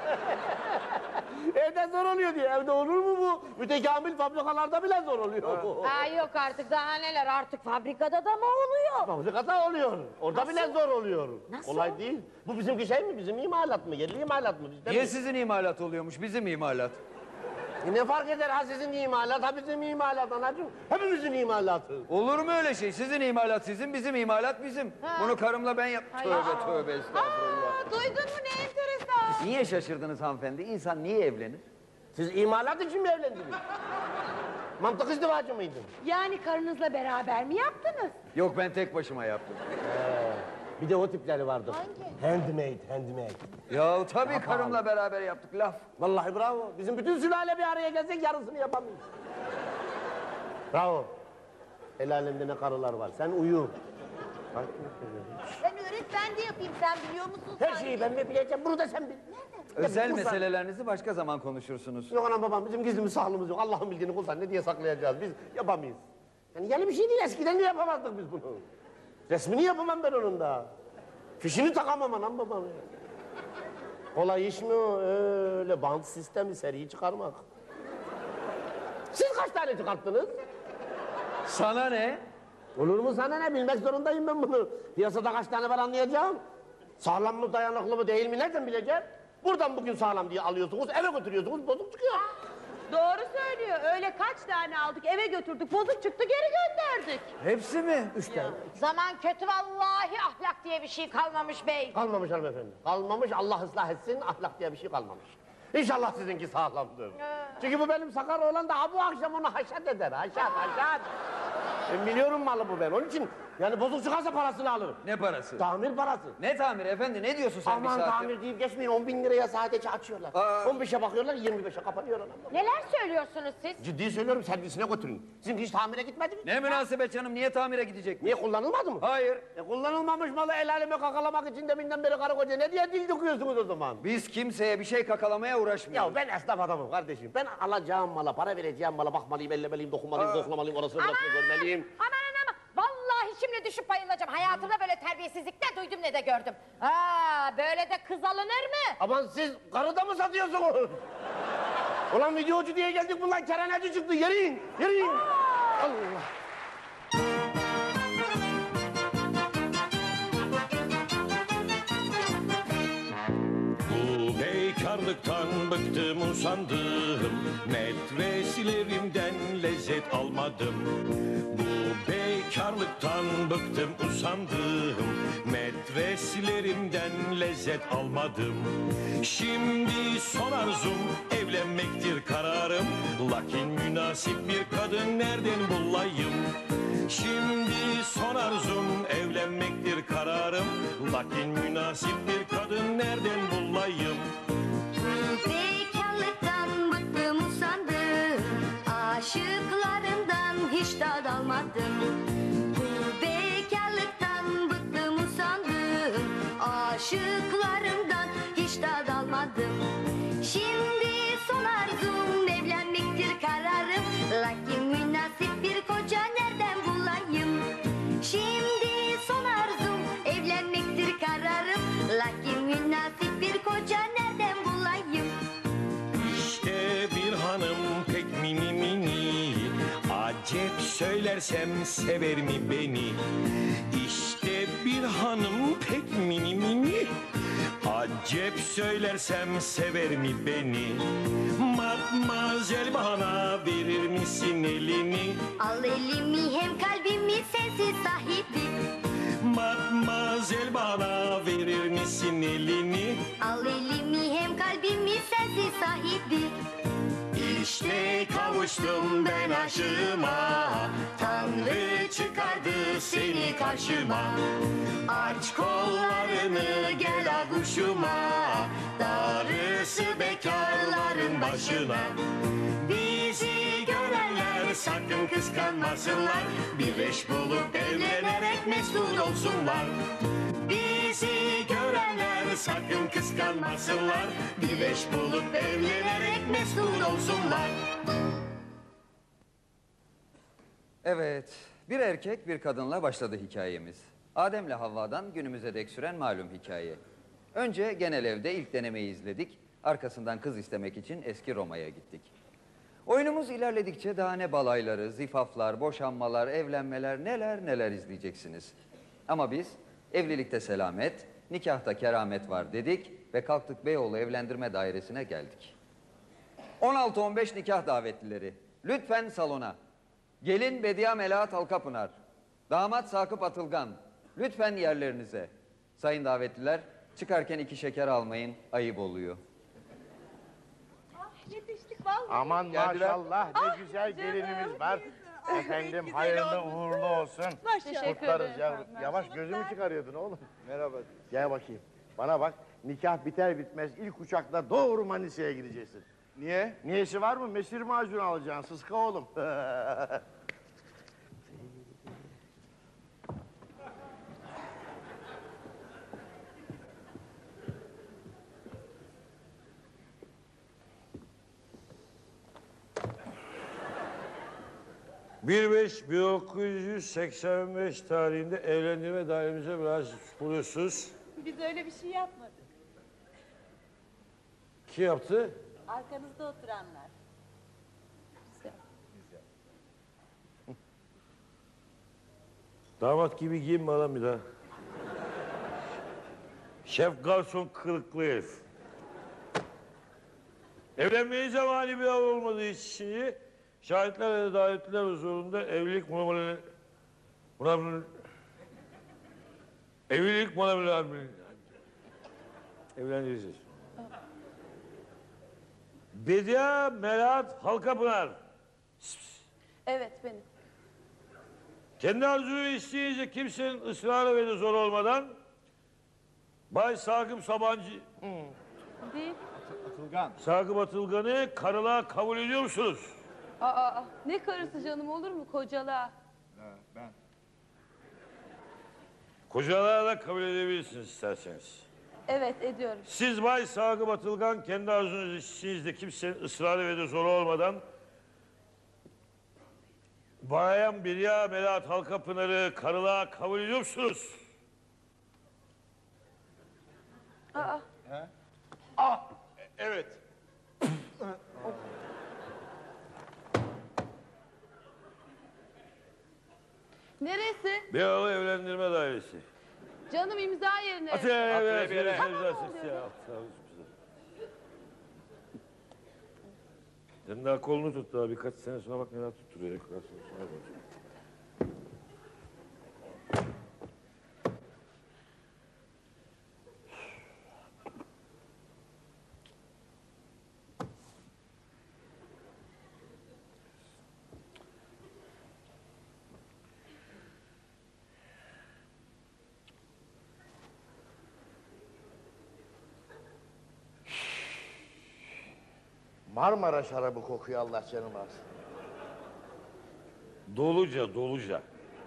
Speaker 4: Evde zor oluyor diye. Evde olur mu bu? Mütekamil fabrikalarda bile zor oluyor.
Speaker 3: Aa, yok artık daha neler, artık fabrikada da mı oluyor?
Speaker 4: Fabrikada oluyor. Orada
Speaker 3: Nasıl?
Speaker 4: bile zor oluyor.
Speaker 3: Nasıl?
Speaker 4: Olay değil. Bu bizimki şey mi? Bizim imalat mı? Yerli imalat mı? Bizde
Speaker 7: Niye
Speaker 4: mi?
Speaker 7: sizin imalat oluyormuş, bizim imalat?
Speaker 4: Ne fark eder ha sizin imalat, ha bizim imalat anacığım. Hepimizin imalatı.
Speaker 7: Olur mu öyle şey? Sizin imalat sizin, bizim imalat bizim. Bunu karımla ben yap... Tövbe tövbe estağfurullah.
Speaker 12: Duydun mu ne enteresan?
Speaker 7: Niye şaşırdınız hanımefendi? İnsan niye evlenir?
Speaker 4: Siz imalat için mi evlendiniz? Mantık izdivacı mıydın?
Speaker 12: Yani karınızla beraber mi yaptınız?
Speaker 7: Yok, ben tek başıma yaptım.
Speaker 4: Bir de o tipleri vardı. Handmade, handmade.
Speaker 7: Ya tabii karımla beraber yaptık, laf.
Speaker 4: Vallahi bravo. Bizim bütün sülale bir araya gelsek yarısını yapamayız. Bravo. El alemde ne karılar var. Sen uyu.
Speaker 12: Ben öğret ben de yapayım sen biliyor musun?
Speaker 4: Her şeyi ben mi bileceğim? Bunu da sen bil.
Speaker 7: Özel
Speaker 4: Kulsan.
Speaker 7: meselelerinizi başka zaman konuşursunuz.
Speaker 4: Yok anam babam bizim gizlimiz saklımız yok. Allah'ın bildiğini kulsan ne diye saklayacağız biz yapamayız. Yani yeni bir şey değil eskiden de yapamazdık biz bunu. Resmini yapamam ben onun da. Fişini takamam anam babam. Kolay iş mi o? Öyle bant sistemi seriyi çıkarmak. Siz kaç tane çıkarttınız?
Speaker 7: Sana ne?
Speaker 4: Olur mu sana ne? Bilmek zorundayım ben bunu. Piyasada kaç tane var anlayacağım. Sağlam mı dayanıklı mı değil mi nereden bileceğim? Buradan bugün sağlam diye alıyorsunuz eve götürüyorsunuz bozuk çıkıyor.
Speaker 12: Doğru söylüyor. Öyle kaç tane aldık eve götürdük bozuk çıktı geri gönderdik.
Speaker 7: Hepsi mi?
Speaker 4: 3 tane.
Speaker 3: Zaman kötü vallahi, ahlak diye bir şey kalmamış bey.
Speaker 4: Kalmamış hanımefendi. Kalmamış Allah ıslah etsin ahlak diye bir şey kalmamış. İnşallah sizinki sağlamdır. Çünkü bu benim sakar oğlan da bu akşam onu haşat eder. Haşat. Ben biliyorum malı bu ben. Onun için yani bozuk çıkarsa parasını alırım.
Speaker 7: Ne parası?
Speaker 4: Tamir parası.
Speaker 7: Ne tamir efendi? Ne diyorsun sen bir
Speaker 4: Aman
Speaker 7: saattir?
Speaker 4: tamir deyip geçmeyin 10.000 liraya sadece açıyorlar.
Speaker 7: Aa.
Speaker 4: 15'e bakıyorlar 25'e kapanıyor anam.
Speaker 3: Neler söylüyorsunuz siz?
Speaker 4: Ciddi söylüyorum servisine götürün. Sizinki hiç tamire gitmedi mi?
Speaker 7: Ne münasebet canım, niye tamire gidecek?
Speaker 4: Niye kullanılmadı mı?
Speaker 7: Hayır.
Speaker 4: Kullanılmamış malı el aleme kakalamak için deminden beri karı koca ne diye dil döküyorsunuz o zaman?
Speaker 7: Biz kimseye bir şey kakalamaya uğraşmıyoruz.
Speaker 4: Ya ben esnaf adamım kardeşim. Ben alacağım mala, para vereceğim mala bakmalıyım, ellemeliyim, dokunmalıyım, koklamalıyım, orasını burasını görmeliyim.
Speaker 3: Aman. Vallahi şimdi düşüp bayılacağım. Hayatımda böyle terbiyesizlik ne duydum ne de gördüm. Aa, böyle de kız alınır mı?
Speaker 4: Aman siz karıda mı satıyorsunuz? Ulan videocu diye geldik bunlar kereneci çıktı. Yürüyün. Allah.
Speaker 5: Bu bekarlıktan bıktım usandım, metresilerimden lezzet almadım. Bu bekarlıktan bıktım usandım, metresilerimden lezzet almadım. Şimdi son arzum evlenmektir kararım, lakin münasip bir kadın nereden bulayım? Şimdi son arzum evlenmektir kararım, lakin münasip bir kadın nereden bulayım?
Speaker 8: Bekarlıktan bıktım usandım, aşıklarımdan hiç tad almadım. Bu bekarlıktan bıktım usandım, aşıklarımdan hiç tad almadım. Şimdi son arzum evlenmektir kararım, lakin münasip bir koca nereden bulayım? Şimdi son arzum evlenmektir kararım, lakin münasip bir koca nereden bulayım?
Speaker 5: İşte bir hanım pek mini mini, acep söylersem sever mi beni? İşte bir hanım pek mini mini, acep söylersem sever mi beni? Matmazel bana verir misin elini?
Speaker 8: Al elimi hem kalbimi sensiz sahibi.
Speaker 5: Matmazel bana verir misin elini?
Speaker 8: Al elimi hem kalbimi sensiz sahibi.
Speaker 2: İşte kavuştum ben aşığıma, Tanrı çıkardı seni karşıma. Aç kollarını gel aguşuma, darısı bekarların başına. Bizi görenler sakın kıskanmasınlar, bir eş bulup evlenerek mesut olsunlar. Bizi görenler sakın kıskanmasınlar, bir eş bulup evlenerek mesut olsunlar.
Speaker 7: Evet, bir erkek bir kadınla başladı hikayemiz. Adem'le Havva'dan günümüze dek süren malum hikaye. Önce genel evde ilk denemeyi izledik. Arkasından kız istemek için eski Roma'ya gittik. Oyunumuz ilerledikçe daha ne balayları, zifaflar, boşanmalar, evlenmeler neler neler izleyeceksiniz. Ama biz evlilikte selamet, nikahta keramet var dedik ve kalktık Beyoğlu Evlendirme Dairesi'ne geldik. 16-15 nikah davetlileri, lütfen salona. Gelin Bediye Melahat Halkapınar, damat Sakıp Atılgan, lütfen yerlerinize. Sayın davetliler, çıkarken 2 şeker almayın, ayıp oluyor.
Speaker 12: Yetiştik vallahi.
Speaker 1: Aman maşallah ne
Speaker 12: Ah,
Speaker 1: güzel
Speaker 12: canım,
Speaker 1: gelinimiz var.
Speaker 12: Ay,
Speaker 1: Efendim
Speaker 12: güzel
Speaker 1: hayırlı
Speaker 12: olmuş.
Speaker 1: uğurlu olsun.
Speaker 12: Maşallah.
Speaker 1: Kutlarız yavrum. Yavaş gözümü çıkarıyordun oğlum.
Speaker 10: Merhaba.
Speaker 1: Gel bakayım. Bana bak, nikah biter bitmez ilk uçakla doğru Manisa'ya gideceksin.
Speaker 10: Niye?
Speaker 1: Niyesi var mı? Mesir macunu alacaksın, sıska oğlum.
Speaker 5: ...1985 tarihinde evlendirme dairemize biraz buluyorsunuz.
Speaker 12: Biz öyle bir şey yapmadık.
Speaker 5: Kim yaptı?
Speaker 12: Arkanızda oturanlar.
Speaker 5: Damat gibi giyinme lan bir daha. Şef garson kılıklı herif. Evlenmeye zamanı bir av olmadığı için şahitler ve davetliler huzurunda evlilik evlendireceğiz. Bediye Melahat Halkapınar.
Speaker 12: Evet benim.
Speaker 5: Kendi arzuyu isteyince kimsenin ısrarı ve de zor olmadan Bay Sakıp Sabancı...
Speaker 12: Değil.
Speaker 10: Atılgan.
Speaker 5: Sakıp Atılgan'ı karılığa kabul ediyor musunuz?
Speaker 12: Aa, ne karısı canım olur mu kocalığa?
Speaker 10: Ben.
Speaker 5: Kocalığa da kabul edebilirsiniz isterseniz.
Speaker 12: Evet ediyorum.
Speaker 5: Siz Bay Sakıp Atılgan kendi arzunuz isteyince kimsenin ısrarı ve de zor olmadan Bayan Bediye Melahat Halkapınar'ı karılığa kabul ediyor musunuz?
Speaker 10: Evet.
Speaker 12: Neresi?
Speaker 5: Beyoğlu Evlendirme Dairesi.
Speaker 12: Canım imza yerine.
Speaker 10: bir yere.
Speaker 5: Sen daha kolunu tut daha birkaç sene sonra bak neler tutturuyor. Birkaç sene sonra bak.
Speaker 1: Marmara şarabı kokuyor Allah canımı alsın.
Speaker 5: Doluca, doluca.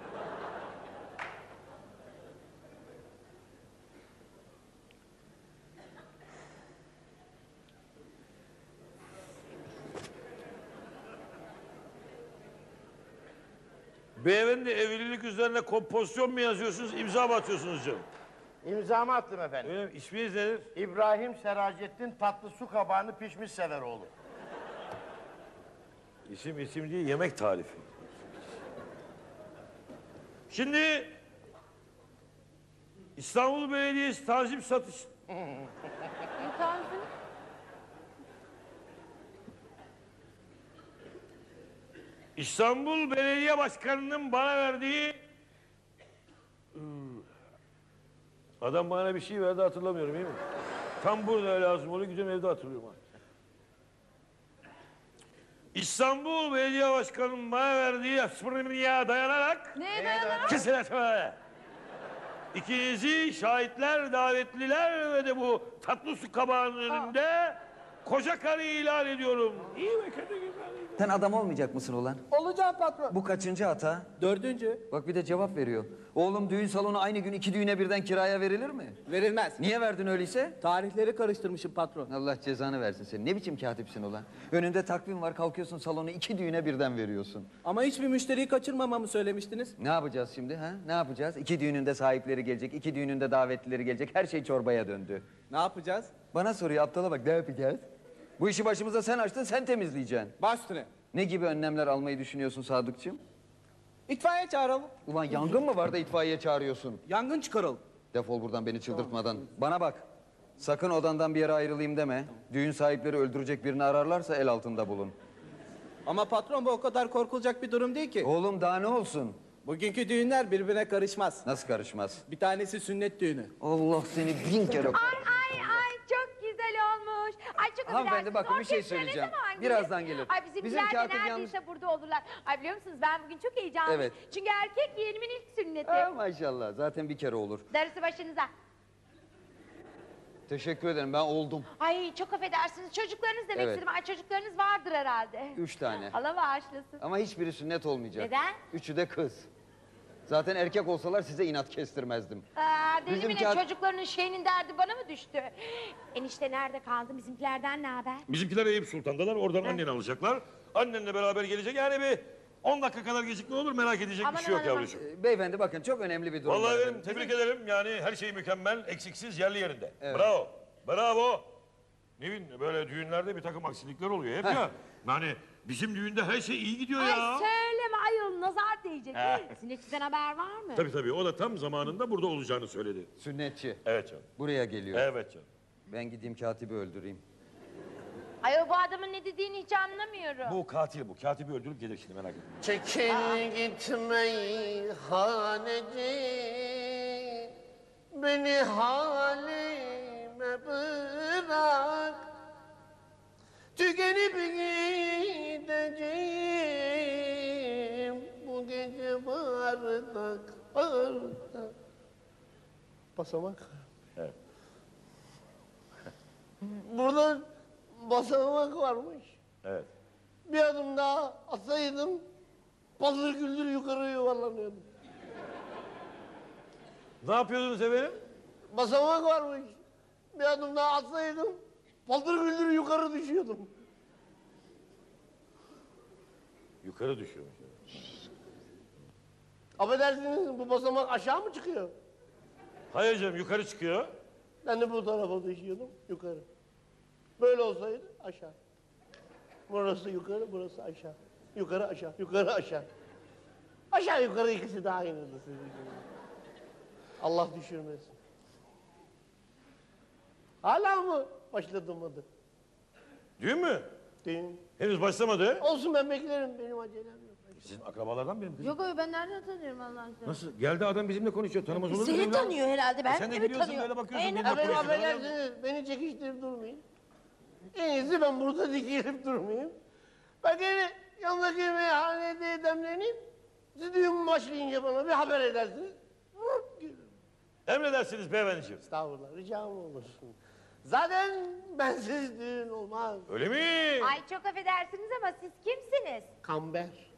Speaker 5: Beyefendi evlilik üzerine kompozisyon mu yazıyorsunuz, imza mı atıyorsunuz canım?
Speaker 1: İmzamı attım efendim.
Speaker 5: Öyle mi? İsminiz nedir?
Speaker 1: İbrahim Seracettin tatlı su kabağını pişmiş sever oğlu.
Speaker 5: İsim değil, yemek tarifi. Şimdi İstanbul Belediyesi tanzim satış...
Speaker 12: Tanzim.
Speaker 5: İstanbul Belediye Başkanı'nın bana verdiği... Adam bana bir şey verdi hatırlamıyorum iyi mi? Tam burada lazım oluyor gidiyorum evde hatırlıyorum. İstanbul Belediye Başkanı'nın bana verdiği asmırmıya dayanarak...
Speaker 11: Neye dayanarak?
Speaker 5: Kesin etme. İkinizi şahitler, davetliler ve de bu tatlı su kabağının önünde koca karı ilan ediyorum. İyi mi kötü gibi?
Speaker 7: Sen adam olmayacak mısın ulan?
Speaker 6: Olacağım patron.
Speaker 7: Bu kaçıncı hata?
Speaker 6: 4.
Speaker 7: Bak bir de cevap veriyor. Oğlum düğün salonu aynı gün 2 düğüne birden kiraya verilir mi?
Speaker 6: Verilmez.
Speaker 7: Niye verdin öyleyse?
Speaker 6: Tarihleri karıştırmışım patron.
Speaker 7: Allah cezanı versin seni. Ne biçim katipsin ulan? Önünde takvim var, kalkıyorsun salonu 2 düğüne birden veriyorsun.
Speaker 6: Ama hiçbir müşteriyi kaçırmamamı söylemiştiniz.
Speaker 7: Ne yapacağız şimdi ha? Ne yapacağız? 2 düğününde sahipleri gelecek, 2 düğününde davetlileri gelecek. Her şey çorbaya döndü.
Speaker 6: Ne yapacağız?
Speaker 7: Bana soruyor aptala bak, ne yapacağız? Bu işi başımıza sen açtın, sen temizleyeceksin.
Speaker 6: Baş üstüne.
Speaker 7: Ne gibi önlemler almayı düşünüyorsun Sadıkçım?
Speaker 6: İtfaiye çağıralım.
Speaker 7: Ulan yangın mı var da itfaiye çağırıyorsun?
Speaker 6: Yangın çıkaralım.
Speaker 7: Defol buradan beni çıldırtmadan. Bana bak. Sakın odandan bir yere ayrılayım deme. Düğün sahipleri öldürecek birini ararlarsa el altında bulun.
Speaker 6: Ama patron bu o kadar korkulacak bir durum değil ki.
Speaker 7: Oğlum daha ne olsun?
Speaker 6: Bugünkü düğünler birbirine karışmaz.
Speaker 7: Nasıl karışmaz?
Speaker 6: Bir tanesi sünnet düğünü.
Speaker 7: Allah seni bin kere...
Speaker 3: Ay çok güzel olmuş. Ay çok
Speaker 7: Hanımefendi,
Speaker 3: affedersiniz,
Speaker 7: bakın bir şey
Speaker 3: orkestra ne
Speaker 7: söyleyeceğim.
Speaker 3: zaman gelir?
Speaker 7: Birazdan gelir.
Speaker 3: Ay
Speaker 7: Bizim
Speaker 3: bizimkiler de
Speaker 7: katip
Speaker 3: neredeyse
Speaker 7: yalnız-
Speaker 3: burada olurlar. Ay biliyor musunuz ben bugün çok heyecanlıyım.
Speaker 7: Evet.
Speaker 3: Çünkü erkek yeğenimin ilk sünneti.
Speaker 7: Ha, maşallah zaten bir kere olur.
Speaker 3: Darısı başınıza.
Speaker 7: Teşekkür ederim, ben oldum.
Speaker 3: Ay çok affedersiniz, çocuklarınız demek
Speaker 7: Evet.
Speaker 3: istedim. Ay çocuklarınız vardır herhalde.
Speaker 7: 3 tane.
Speaker 3: Allah bağışlasın.
Speaker 7: Ama hiçbiri sünnet olmayacak.
Speaker 3: Neden?
Speaker 7: 3'ü de kız. Zaten erkek olsalar size inat kestirmezdim.
Speaker 3: Deli
Speaker 7: Bizim
Speaker 3: mi ne,
Speaker 7: kat-
Speaker 3: çocuklarının şeyinin derdi bana mı düştü? Enişte nerede kaldı? Bizimkilerden ne haber?
Speaker 5: Bizimkiler Eyüp Sultan'dalar. Oradan anneni alacaklar. Annenle beraber gelecek. Yani bir 10 dakika kadar gecikme olur, merak edecek
Speaker 3: Aman,
Speaker 5: bir şey yok
Speaker 3: aman,
Speaker 5: yavrucuğum.
Speaker 7: Beyefendi bakın çok önemli bir durum
Speaker 5: Vallahi
Speaker 7: var
Speaker 5: benim
Speaker 7: efendim.
Speaker 5: tebrik ederim. Yani her şey mükemmel, eksiksiz, yerli yerinde.
Speaker 7: Evet.
Speaker 5: Bravo. Bravo. Nevin, böyle düğünlerde bir takım aksilikler oluyor hep ya. Yani bizim düğünde her şey iyi gidiyor
Speaker 3: Ay
Speaker 5: ya.
Speaker 3: söyleme ayol, nazar değecek. Sünnetçiden haber var mı?
Speaker 5: Tabii o da tam zamanında burada olacağını söyledi.
Speaker 7: Sünnetçi.
Speaker 5: Evet canım.
Speaker 7: Buraya geliyor.
Speaker 5: Evet canım.
Speaker 7: Ben gideyim katibi öldüreyim.
Speaker 3: Ayol bu adamın ne dediğini hiç anlamıyorum.
Speaker 5: Bu katil bu. Katibi öldürüp gelir şimdi, merak etme.
Speaker 4: Çekil gitme haneci, beni halime bırak. Tükenip gideceğim bu gece bardak bardak. Basamak.
Speaker 5: Evet.
Speaker 4: Burada basamak varmış.
Speaker 5: Evet.
Speaker 4: Bir adım daha atsaydım paldır güldür yukarı yuvarlanıyordum.
Speaker 5: Ne yapıyordunuz efendim?
Speaker 4: Basamak varmış. Bir adım daha atsaydım paldır güldür yukarı düşüyordum.
Speaker 5: Yukarı düşüyormuş.
Speaker 4: Affedersiniz bu basamak aşağı mı çıkıyor?
Speaker 5: Hayır canım, yukarı çıkıyor.
Speaker 4: Ben de bu tarafa düşüyordum yukarı. Böyle olsaydı aşağı. Burası yukarı, burası aşağı. Yukarı aşağı, yukarı aşağı. Aşağı yukarı ikisi de aynıdır sizin gibi. Allah düşürmesin. Hala mı başlatılmadı?
Speaker 5: Düğün mü?
Speaker 4: Düğün.
Speaker 5: Henüz başlamadı.
Speaker 4: Olsun ben beklerim, benim acelem yok.
Speaker 5: Sizin akrabalardan benim kızım.
Speaker 3: Yok öyle, ben nereden tanıyorum Allah aşkına?
Speaker 5: Nasıl? Geldi adam bizimle konuşuyor. Tanımaz olur mu?
Speaker 3: Seni tanıyor herhalde, ben
Speaker 5: Sen de
Speaker 3: de mi
Speaker 5: gülüyorsun,
Speaker 3: tanıyorum?
Speaker 5: böyle bakıyorsun. benimle
Speaker 4: Efendim
Speaker 5: konuşuyorsun.
Speaker 4: affedersiniz, beni çekiştirip durmayın. En iyisi ben burada dikilip durmayayım. Ben gene yanındaki meyhanede demleneyim. Siz düğün başlayınca bana bir haber edersiniz. Gelirim.
Speaker 5: Emredersiniz beyefendiciğim.
Speaker 4: Estağfurullah, ricam olur. Zaten bensiz düğün olmaz.
Speaker 5: Öyle mi?
Speaker 3: Ay çok affedersiniz ama siz kimsiniz?
Speaker 4: Kamber.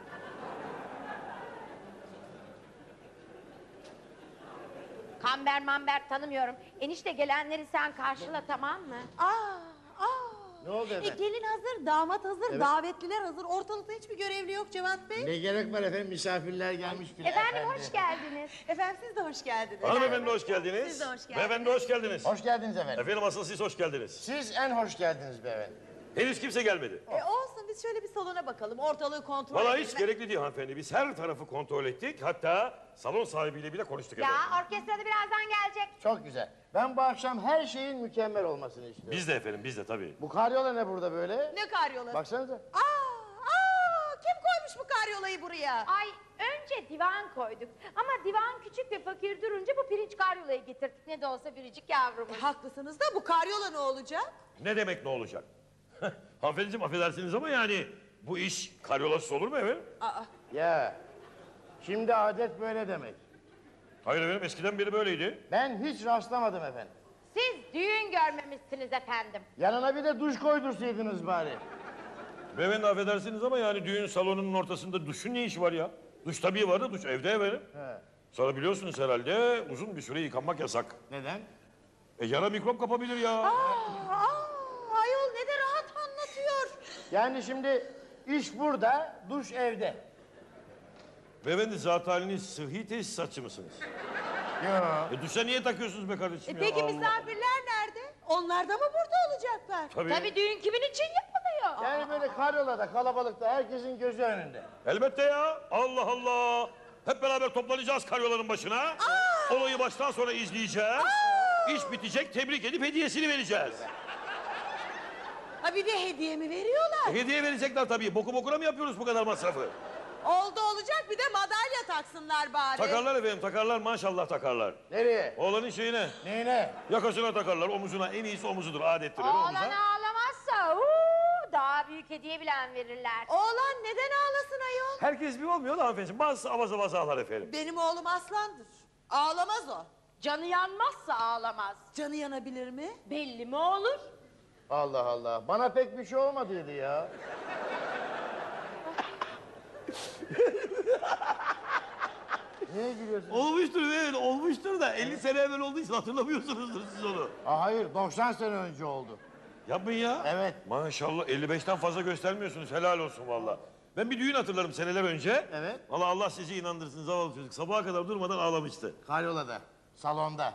Speaker 3: Kamber mamber tanımıyorum. Enişte gelenleri sen karşıla, tamam mı?
Speaker 1: Ne oldu efendim?
Speaker 12: Gelin hazır, damat hazır, davetliler hazır. Ortalıkta hiçbir görevli yok Cevat Bey.
Speaker 1: Ne gerek var efendim, misafirler gelmiştir.
Speaker 3: Efendim hoş geldiniz.
Speaker 12: Efendim siz de hoş geldiniz.
Speaker 5: Hanımefendi hoş geldiniz.
Speaker 12: Siz de hoş geldiniz.
Speaker 5: Beyefendi hoş geldiniz.
Speaker 1: Hoş geldiniz efendim.
Speaker 5: Efendim asıl siz hoş geldiniz.
Speaker 1: Siz en hoş geldiniz beyefendi.
Speaker 5: Henüz kimse gelmedi.
Speaker 12: Olsun biz şöyle bir salona bakalım, ortalığı kontrol
Speaker 5: Vallahi
Speaker 12: edelim.
Speaker 5: hiç gerekli değil hanımefendi. Biz her tarafı kontrol ettik. Hatta salon sahibiyle bile konuştuk
Speaker 3: Ya
Speaker 5: efendim.
Speaker 3: orkestra da birazdan gelecek.
Speaker 1: Çok güzel. Ben bu akşam her şeyin mükemmel olmasını istiyorum.
Speaker 5: Biz de efendim, biz de tabii.
Speaker 1: Bu karyola ne burada böyle?
Speaker 12: Ne karyolası?
Speaker 1: Baksanıza.
Speaker 12: Kim koymuş bu karyolayı buraya?
Speaker 3: Ay önce divan koyduk. Ama divan küçük ve fakir durunca bu pirinç karyolayı getirdik. Ne de olsa biricik yavrumuz.
Speaker 12: Haklısınız da bu karyola ne olacak?
Speaker 5: Ne demek ne olacak? Hanımefendiciğim affedersiniz ama yani bu iş karyolasız olur mu efendim?
Speaker 1: Ya, şimdi adet böyle demek.
Speaker 5: Hayır efendim, eskiden beri böyleydi.
Speaker 1: Ben hiç rastlamadım efendim.
Speaker 3: Siz düğün görmemişsiniz efendim.
Speaker 1: Yanına bir de duş koydursaydınız bari.
Speaker 5: Beyefendi affedersiniz ama yani düğün salonunun ortasında duşun ne işi var ya? Duş tabii var da duş evde efendim.
Speaker 1: He.
Speaker 5: Sonra biliyorsunuz herhalde uzun bir süre yıkanmak yasak.
Speaker 1: Neden?
Speaker 5: Yara mikrop kapabilir ya.
Speaker 12: Ayol ne de rahat anlatıyor.
Speaker 1: Yani şimdi iş burada, duş evde.
Speaker 5: Beyefendi zat haliniz sıhhi tesisatçı mısınız?
Speaker 1: Ya.
Speaker 5: Duşa niye takıyorsunuz be kardeşim ya?
Speaker 12: Peki
Speaker 5: Allah.
Speaker 12: misafirler nerede? Onlar da mı burada olacaklar?
Speaker 3: Tabii düğün kimin için yapılıyor?
Speaker 1: Yani böyle karyolada, kalabalıkta, herkesin gözü önünde.
Speaker 5: Elbette ya. Allah Allah. Hep beraber toplanacağız karyoların başına. Olayı baştan sona izleyeceğiz. İş bitecek, tebrik edip hediyesini vereceğiz.
Speaker 12: Ha bir de hediye mi veriyorlar?
Speaker 5: Hediye verecekler tabii. Boku bokuna mı yapıyoruz bu kadar masrafı?
Speaker 12: Oldu olacak bir de madalya taksınlar bari.
Speaker 5: Takarlar efendim, takarlar. Maşallah takarlar.
Speaker 1: Nereye?
Speaker 5: Oğlanın şeyine,
Speaker 1: Neyine?
Speaker 5: yakasına takarlar, omuzuna. En iyisi omuzudur, adettir. öyle
Speaker 3: Oğlan
Speaker 5: omuza.
Speaker 3: ağlamazsa daha büyük hediye bilen verirler.
Speaker 12: Oğlan neden ağlasın ayol?
Speaker 5: Herkes bir olmuyor da hanımefendi. Bazısı avaz avaz ağlar efendim.
Speaker 12: Benim oğlum aslandır. Ağlamaz o.
Speaker 3: Canı yanmazsa ağlamaz.
Speaker 12: Canı yanabilir mi?
Speaker 3: Belli mi olur?
Speaker 1: Allah Allah. Bana pek bir şey olmadıydı ya. Niye gülüyorsun?
Speaker 5: Olmuştur evet, olmuştur da 50 sene evvel olduğu için hatırlamıyorsunuzdur siz onu.
Speaker 1: Hayır, 90 sene önce oldu.
Speaker 5: Yapmayın ya.
Speaker 1: Evet.
Speaker 5: Maşallah 55'ten fazla göstermiyorsunuz. Helal olsun valla. Ben bir düğün hatırlarım seneler önce.
Speaker 1: Evet.
Speaker 5: Valla Allah sizi inandırsın zavallı çocuk. Sabaha kadar durmadan ağlamıştı.
Speaker 1: Karyolada, salonda.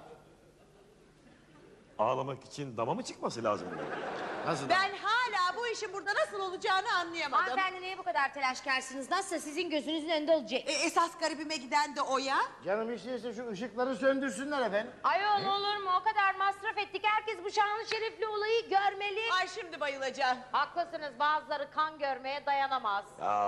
Speaker 5: Ağlamak için dama mı çıkması lazım?
Speaker 1: Nasıl?
Speaker 12: Ben hala bu işin burada nasıl olacağını anlayamadım.
Speaker 3: Hanımefendi niye bu kadar telaşkarsınız? Nasılsa sizin gözünüzün önünde olacak.
Speaker 12: Esas garibime giden de o ya.
Speaker 1: Canım istiyorsa şu ışıkları söndürsünler efendim.
Speaker 3: Ayol olur mu? O kadar masraf ettik. Herkes bu şanlı şerefli olayı görmeli.
Speaker 12: Ay şimdi bayılacağım.
Speaker 3: Haklısınız, bazıları kan görmeye dayanamaz.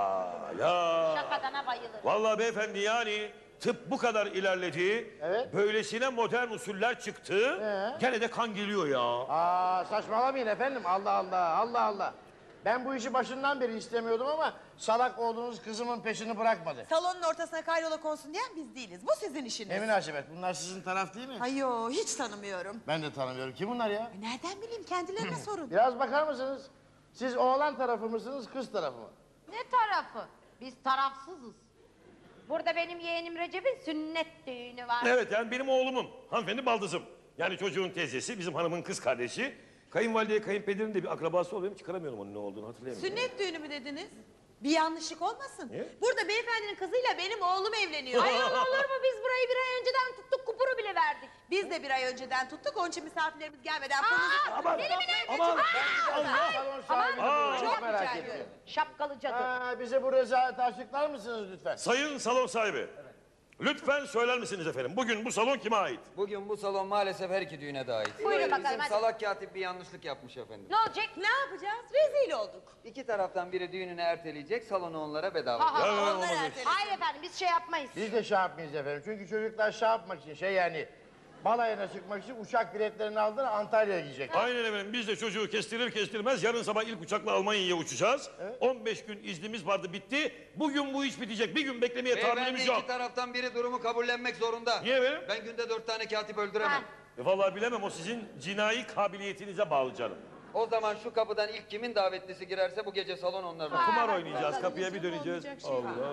Speaker 5: Ya.
Speaker 3: Şakadana bayılır.
Speaker 5: Vallahi beyefendi yani tıp bu kadar ilerledi.
Speaker 1: Evet.
Speaker 5: Böylesine modern usuller çıktı. Gene de kan geliyor ya.
Speaker 1: Saçmalamayın efendim. Allah Allah, Allah Allah. Ben bu işi başından beri istemiyordum ama salak oğlunuz kızımın peşini bırakmadı.
Speaker 12: Salonun ortasına kayrola konsun diyen biz değiliz. Bu sizin işiniz.
Speaker 1: Ne münasebet, bunlar sizin taraf değil mi?
Speaker 12: Ay yo hiç tanımıyorum.
Speaker 1: Ben de tanımıyorum. Kim bunlar ya?
Speaker 12: Nereden bileyim kendilerine sorun.
Speaker 1: Biraz bakar mısınız? Siz oğlan tarafı mısınız, kız tarafı mı?
Speaker 3: Ne tarafı? Biz tarafsızız. Burada benim yeğenim Recep'in sünnet düğünü var.
Speaker 5: Evet yani benim oğlumun, hanımefendi baldızım. Yani çocuğun teyzesi, bizim hanımın kız kardeşi. Kayınvalideye kayınpederin de bir akrabası oluyor. Çıkaramıyorum onun ne olduğunu hatırlayamıyorum.
Speaker 12: Sünnet düğünü mü dediniz? Bir yanlışlık olmasın.
Speaker 5: Niye?
Speaker 12: Burada beyefendinin kızıyla benim oğlum evleniyor.
Speaker 3: Ayol olur mu? Biz burayı bir ay önceden tuttuk, kupuru bile verdik.
Speaker 12: Biz de bir ay önceden tuttuk. Onun için misafirlerimiz gelmeden konuyu...
Speaker 5: Aman, aman.
Speaker 1: Salon sahibi
Speaker 12: Çok
Speaker 1: çok merak
Speaker 12: rica
Speaker 1: ediyorum.
Speaker 12: ediyorum.
Speaker 3: Şapkalı cadı.
Speaker 1: Bize bu rezaleti açıklar mısınız lütfen?
Speaker 5: Sayın salon sahibi. Lütfen söyler misiniz efendim? Bugün bu salon kime ait?
Speaker 7: Bugün bu salon maalesef her iki düğüne de ait.
Speaker 3: Buyurun bakalım,
Speaker 7: Bizim
Speaker 3: hadi.
Speaker 7: salak katip bir yanlışlık yapmış efendim.
Speaker 3: Ne olacak?
Speaker 12: Ne yapacağız? Rezil olduk.
Speaker 7: İki taraftan biri düğününü erteleyecek, salonu onlara bedava.
Speaker 3: Ha, ha,
Speaker 5: Ya,
Speaker 12: Onlar
Speaker 5: olmaz.
Speaker 12: ertelesin.
Speaker 3: Hayır efendim, biz şey yapmayız.
Speaker 1: Biz de şey yapmayız efendim. Çünkü çocuklar şey yapmak için yani balayına çıkmak için uçak biletlerini aldılar, Antalya'ya gidecek.
Speaker 5: Aynen efendim. Biz de çocuğu kestirir kestirmez yarın sabah ilk uçakla Almanya'ya uçacağız. 15 gün iznimiz vardı bitti. Bugün bu iş bitecek. Bir gün beklemeye
Speaker 7: Beyefendi
Speaker 5: tahammülümüz
Speaker 7: iki
Speaker 5: yok.
Speaker 7: taraftan biri durumu kabullenmek zorunda.
Speaker 5: Niye efendim?
Speaker 7: Ben günde 4 tane katip öldüremem.
Speaker 5: Vallahi bilemem, o sizin cinayi kabiliyetinize bağlı canım.
Speaker 7: O zaman şu kapıdan ilk kimin davetlisi girerse bu gece salon onların.
Speaker 5: Kumar oynayacağız, kapıya bir döneceğiz. Allah.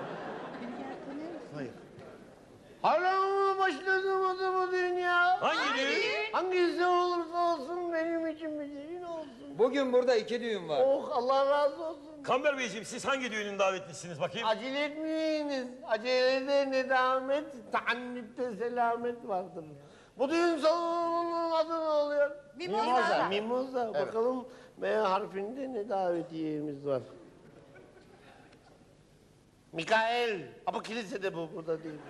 Speaker 1: Haram başladı mı bu dünya?
Speaker 5: Hangi düğün?
Speaker 1: Hangisi olursa olsun benim için bir düğün olsun.
Speaker 7: Bugün burada iki düğün var.
Speaker 1: Oh Allah razı olsun.
Speaker 5: Kamber Beyciğim siz hangi düğünün davetlisiniz bakayım?
Speaker 1: Acele etmeyiniz. Acelede nedamet, taannütte selamet vardır. Bu düğün salonunun adı ne oluyor?
Speaker 12: Mimoza.
Speaker 1: Mimoza.
Speaker 13: Evet. Bakalım M harfinde ne davetiyemiz var? Mikael. Ama kilisede bu, burada değil.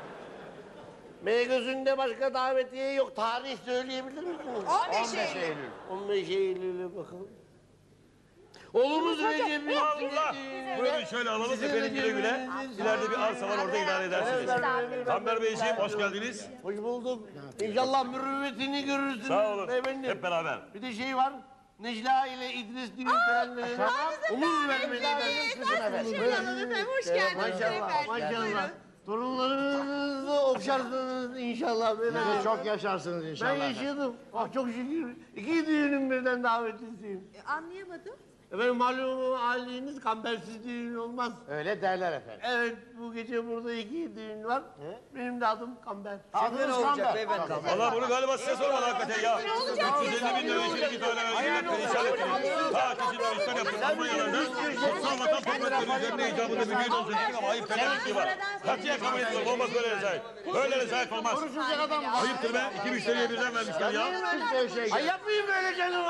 Speaker 13: M gözünde başka davetiye yok. Tarih söyleyebilir misiniz?
Speaker 12: 15 Eylül.
Speaker 13: 15 Eylül'e bakalım. Oğlumuz Recep'in...
Speaker 5: Allah! Buyurun şöyle alalım efendim güle güle. İleride bir arsa var orada idare edersiniz. Kamber Beyciğim hoş geldiniz.
Speaker 13: Hoş bulduk. İnşallah mürüvvetini görürsünüz.
Speaker 5: Sağ olun.
Speaker 13: Efendim.
Speaker 5: Hep beraber.
Speaker 13: Bir de şey var.
Speaker 1: Necla ile İdris düğün törenlerine umur vermeli efendim. Kızım efendim.
Speaker 12: Hoş geldiniz
Speaker 1: Maşallah,
Speaker 12: efendim.
Speaker 1: maşallah. Torunlarınızı okşarsınız inşallah.
Speaker 13: Siz çok yaşarsınız
Speaker 1: Ben
Speaker 13: inşallah.
Speaker 1: yaşadım. Ah çok şükür. 2 düğünün birden davetlisiyim.
Speaker 12: Anlayamadım.
Speaker 1: Efendim malum haliniz kambersiz düğün olmaz.
Speaker 13: Öyle derler efendim.
Speaker 1: Evet bu gece burada 2 düğün var. Benim de adım Kamber.
Speaker 13: Adınız Kamber.
Speaker 5: Valla bunu galiba size sormadı hakikaten ya. 350 bin lira için 2 tane hizmet perişan ettiniz. Ta kişinin işten yaptık Almanyalarda. Kutsal vatan formatları üzerinde icabında bir düğün olsun dedik ama ayıp denen bir şey var. Katiye kabul etmez. Olmaz böyle rezalet. Böyle rezalet olmaz. Ayıptır be. 2 müşteriye birden vermişler ya.
Speaker 1: Ay yapmayın böyle canım.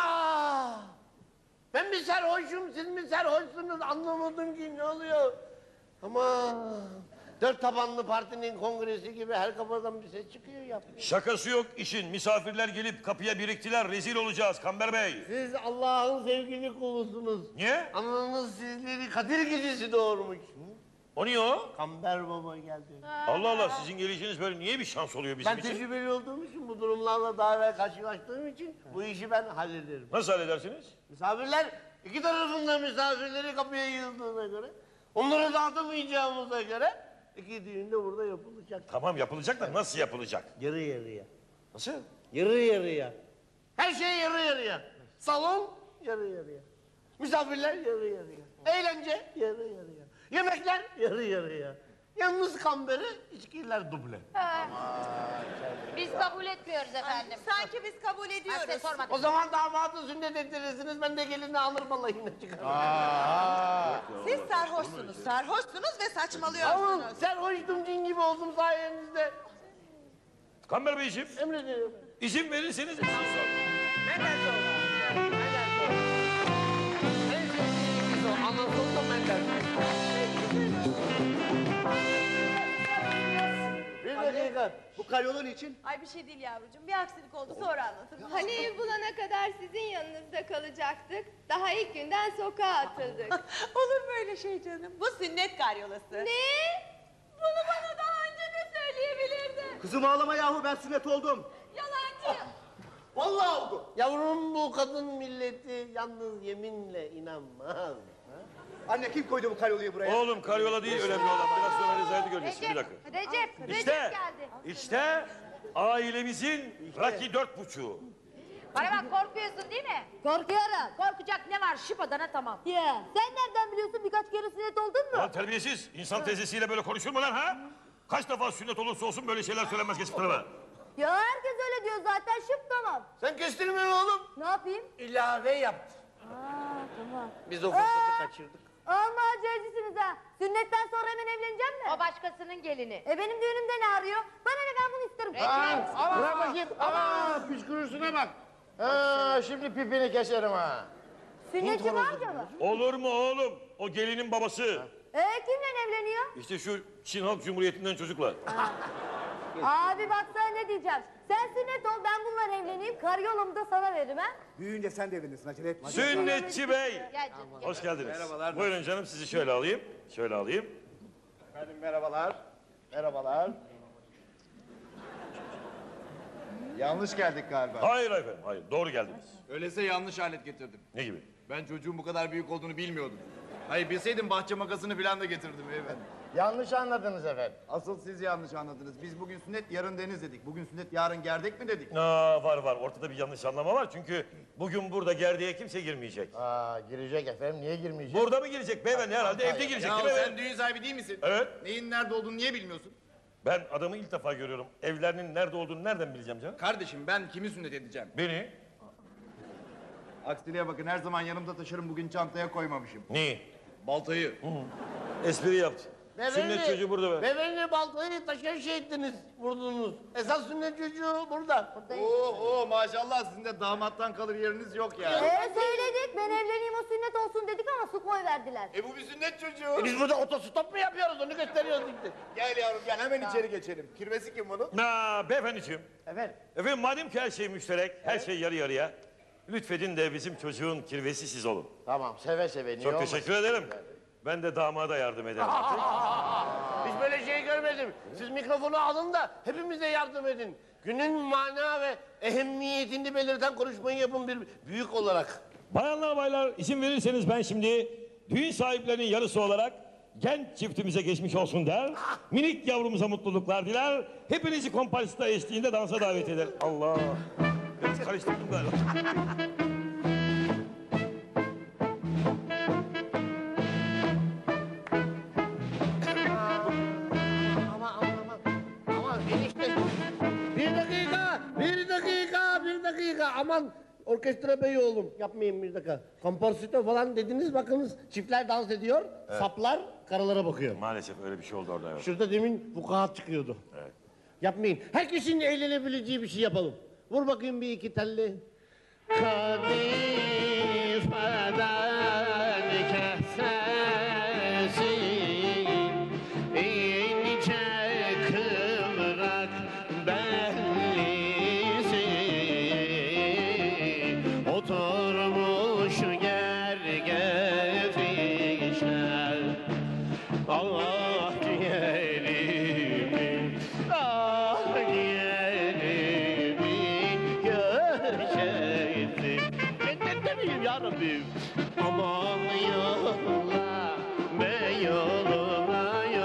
Speaker 1: Ben mi sarhoşum, siz mi sarhoşsunuz anlamadım ki ne oluyor. Ama 4 tabanlı partinin kongresi gibi her kafadan bir ses çıkıyor yapmayın.
Speaker 5: Şakası yok işin. Misafirler gelip kapıya biriktiler. Rezil olacağız Kamber Bey.
Speaker 1: Siz Allah'ın sevgili kulusunuz.
Speaker 5: Niye?
Speaker 1: Ananız sizleri Kadir gecesi doğurmuş.
Speaker 5: O niye o?
Speaker 1: Kamber baba geldi.
Speaker 5: Allah Allah sizin gelişiniz böyle niye bir şans oluyor bizim
Speaker 1: Ben
Speaker 5: için?
Speaker 1: tecrübeli olduğum için bu durumlarla daha evvel karşılaştığım için bu işi ben hallederim.
Speaker 5: Nasıl halledersiniz?
Speaker 1: Misafirler iki tarafında misafirleri kapıya yığıldığına göre, onları dağıtamayacağımıza göre 2 düğün de burada yapılacak.
Speaker 5: Tamam yapılacak da nasıl yapılacak?
Speaker 1: Yarı yarıya.
Speaker 5: Nasıl?
Speaker 1: Yarı yarıya. Her şey yarı yarıya. Salon yarı yarıya. Misafirler yarı yarıya. Eğlence yarı yarıya. Yemekler yarı yarıya. Yalnız Kamber'i içkiler duble.
Speaker 3: Biz kabul etmiyoruz efendim.
Speaker 12: Sanki biz kabul ediyoruz.
Speaker 3: Size sormadım.
Speaker 1: O zaman damadı sünnet ettirirsiniz, ben de gelini alır balayına çıkarım.
Speaker 12: Siz sarhoşsunuz ve
Speaker 1: Tamam,
Speaker 12: saçmalıyorsunuz.
Speaker 1: sarhoştum, cin gibi oldum sayenizde.
Speaker 5: Kamber Beyciğim
Speaker 1: Emrediyorum.
Speaker 5: izin verirseniz siz sorun.
Speaker 1: Benden sonra. Benden sonra. En sevdiğimiz o, Anadolu'da benden sonra. Bir dakika.
Speaker 9: Bu karyola niçin?
Speaker 12: Ay bir şey değil yavrucuğum. Bir aksilik oldu sonra anlatırım.
Speaker 11: Hani ev bulana kadar sizin yanınızda kalacaktık. Daha ilk günden sokağa atıldık.
Speaker 12: Olur mu öyle şey canım? Bu sünnet karyolası.
Speaker 11: Ne? Bunu bana daha önce de söyleyebilirdi.
Speaker 9: Kızım ağlama yahu, ben sünnet oldum.
Speaker 11: Yalancı.
Speaker 9: Vallahi oldu.
Speaker 1: Yavrum bu kadın milleti yalnız yeminle inanmaz.
Speaker 9: Anne kim koydu bu karyolayı buraya?
Speaker 5: Oğlum karyola değil önemli olan. Biraz sonra rezaleti göreceksin bir dakika.
Speaker 3: Recep
Speaker 5: İşte,
Speaker 3: geldi.
Speaker 5: işte ailemizin Rocky 4.5'u.
Speaker 3: Bana bak korkuyorsun değil mi? Korkuyorum. Korkacak ne var şıpadana tamam. Ya sen nereden biliyorsun birkaç kere sünnet oldun mu?
Speaker 5: Lan terbiyesiz. İnsan teyzesiyle böyle konuşur mu lan ha? Kaç defa sünnet olursa olsun böyle şeyler söylenmez geçip tarafa.
Speaker 3: Ya herkes öyle diyor zaten şıp tamam.
Speaker 1: Sen kestirme oğlum.
Speaker 3: Ne yapayım?
Speaker 1: İlave yaptı.
Speaker 3: Tamam.
Speaker 1: Biz o fırsatı kaçırdık.
Speaker 3: Amma acelcisiniz ha. Sünnetten sonra hemen evleneceğim mi? O başkasının gelini. Benim düğünümde ne arıyor? Bana ne, ben bunu isterim.
Speaker 13: Bırak bakayım. Ama püskürüsüne bak. Şimdi pipini keserim ha.
Speaker 3: Sünnetçi mi amca mı?
Speaker 5: Olur mu oğlum? O gelinin babası.
Speaker 3: Kimle evleniyor?
Speaker 5: İşte şu Çin Halk Cumhuriyeti'nden çocukla.
Speaker 3: Abi bak sana ne diyeceğim. Sen sünnet ol, ben bununla evleneyim. Karyolamı da sana veririm ha.
Speaker 9: Büyüyünce sen de evlenirsin, acele etme.
Speaker 5: Sünnetçi Bey.
Speaker 3: Gel canım.
Speaker 5: Hoş geldiniz.
Speaker 10: Merhabalar.
Speaker 5: Buyurun canım sizi şöyle alayım. Şöyle alayım.
Speaker 10: Efendim merhabalar. Merhabalar. Yanlış geldik galiba.
Speaker 5: Hayır efendim, hayır. Doğru geldiniz.
Speaker 10: Öyleyse yanlış alet getirdim.
Speaker 5: Ne gibi?
Speaker 10: Ben çocuğun bu kadar büyük olduğunu bilmiyordum. Hayır bilseydim bahçe makasını falan da getirdim efendim.
Speaker 13: Yanlış anladınız efendim.
Speaker 10: Asıl siz yanlış anladınız. Biz bugün sünnet yarın deniz dedik. Bugün sünnet yarın gerdek mi dedik?
Speaker 5: Var. Ortada bir yanlış anlama var. Çünkü bugün burada gerdeğe kimse girmeyecek.
Speaker 13: Girecek efendim. Niye girmeyecek?
Speaker 5: Burada mı girecek beyefendi? Herhalde evde girecek değil mi?
Speaker 10: sen düğün sahibi değil misin?
Speaker 5: Evet.
Speaker 10: Neyin nerede olduğunu niye bilmiyorsun?
Speaker 5: Ben adamı ilk defa görüyorum. Evlerinin nerede olduğunu nereden bileceğim canım?
Speaker 10: Kardeşim ben kimi sünnet edeceğim?
Speaker 5: Beni.
Speaker 10: Aksiliğe bakın her zaman yanımda taşırım, bugün çantaya koymamışım.
Speaker 5: Neyi?
Speaker 10: Baltayı.
Speaker 5: Espri yaptı. Sünnet çocuğu burada be.
Speaker 1: Beyefendi baltayı taşa şey ettiniz, vurdunuz. Esas sünnet çocuğu burada.
Speaker 10: Oo maşallah sizin de damattan kalır yeriniz yok ya.
Speaker 3: Söyledik, ben evleneyim o sünnet olsun dedik ama su koy verdiler.
Speaker 10: Bu bir sünnet çocuğu.
Speaker 1: Biz burada otostop mu yapıyoruz, onu gösteriyoruz işte.
Speaker 10: Gel yavrum gel hemen içeri geçelim. Kirvesi kim bunun?
Speaker 5: Beyefendiciğim.
Speaker 1: Efendim?
Speaker 5: Efendim madem ki her şey müşterek, her şey yarı yarıya. Lütfedin de bizim çocuğun kirvesi siz olun.
Speaker 13: Tamam, seve seve. Niye
Speaker 5: Çok
Speaker 13: olmasın?
Speaker 5: teşekkür ederim. Ben de damada yardım ederim artık.
Speaker 1: Hiç böyle şey görmedim. Siz mikrofonu alın da hepimize yardım edin. Günün mana ve ehemmiyetini belirten konuşmayı yapın bir büyük olarak.
Speaker 5: Bayanlar baylar izin verirseniz ben şimdi düğün sahiplerinin yarısı olarak genç çiftimize geçmiş olsun der. Minik yavrumuza mutluluklar diler. Hepinizi komparsita eşliğinde dansa davet eder. Allah. Biraz karıştırdım galiba.
Speaker 1: Aman enişte. Bir dakika. Aman orkestra beyi oğlum. Yapmayın bir dakika. Komparsita falan dediniz bakınız. Çiftler dans ediyor. Saplar karılara bakıyor.
Speaker 5: Maalesef öyle bir şey oldu orada. Evet.
Speaker 1: Şurada demin vukuat çıkıyordu.
Speaker 5: Evet.
Speaker 1: Yapmayın. Herkesin eğlenebileceği bir şey yapalım. Vur bakayım bir iki telli. Kadifeden kesesin ince kıvrak bellisi oturmuş gergefişler. Ah ciğerimi, ah ciğerimi göçerdi. Cennette miyim ya Rabbim? Aman yolla be yoluna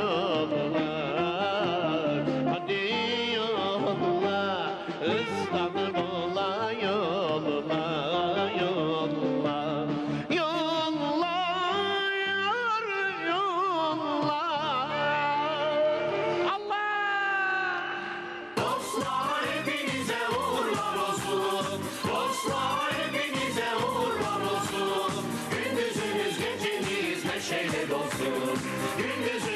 Speaker 1: yollar. Hadi yolla İstanbul'a yolla yolla. Yolla yar yolla. Allah!
Speaker 2: Dostlar hepinize uğurlar olsun. Dostlar hepinize uğurlar olsun. Gündüzünüz geceniz neşeyle dolsun. Gündüzünüz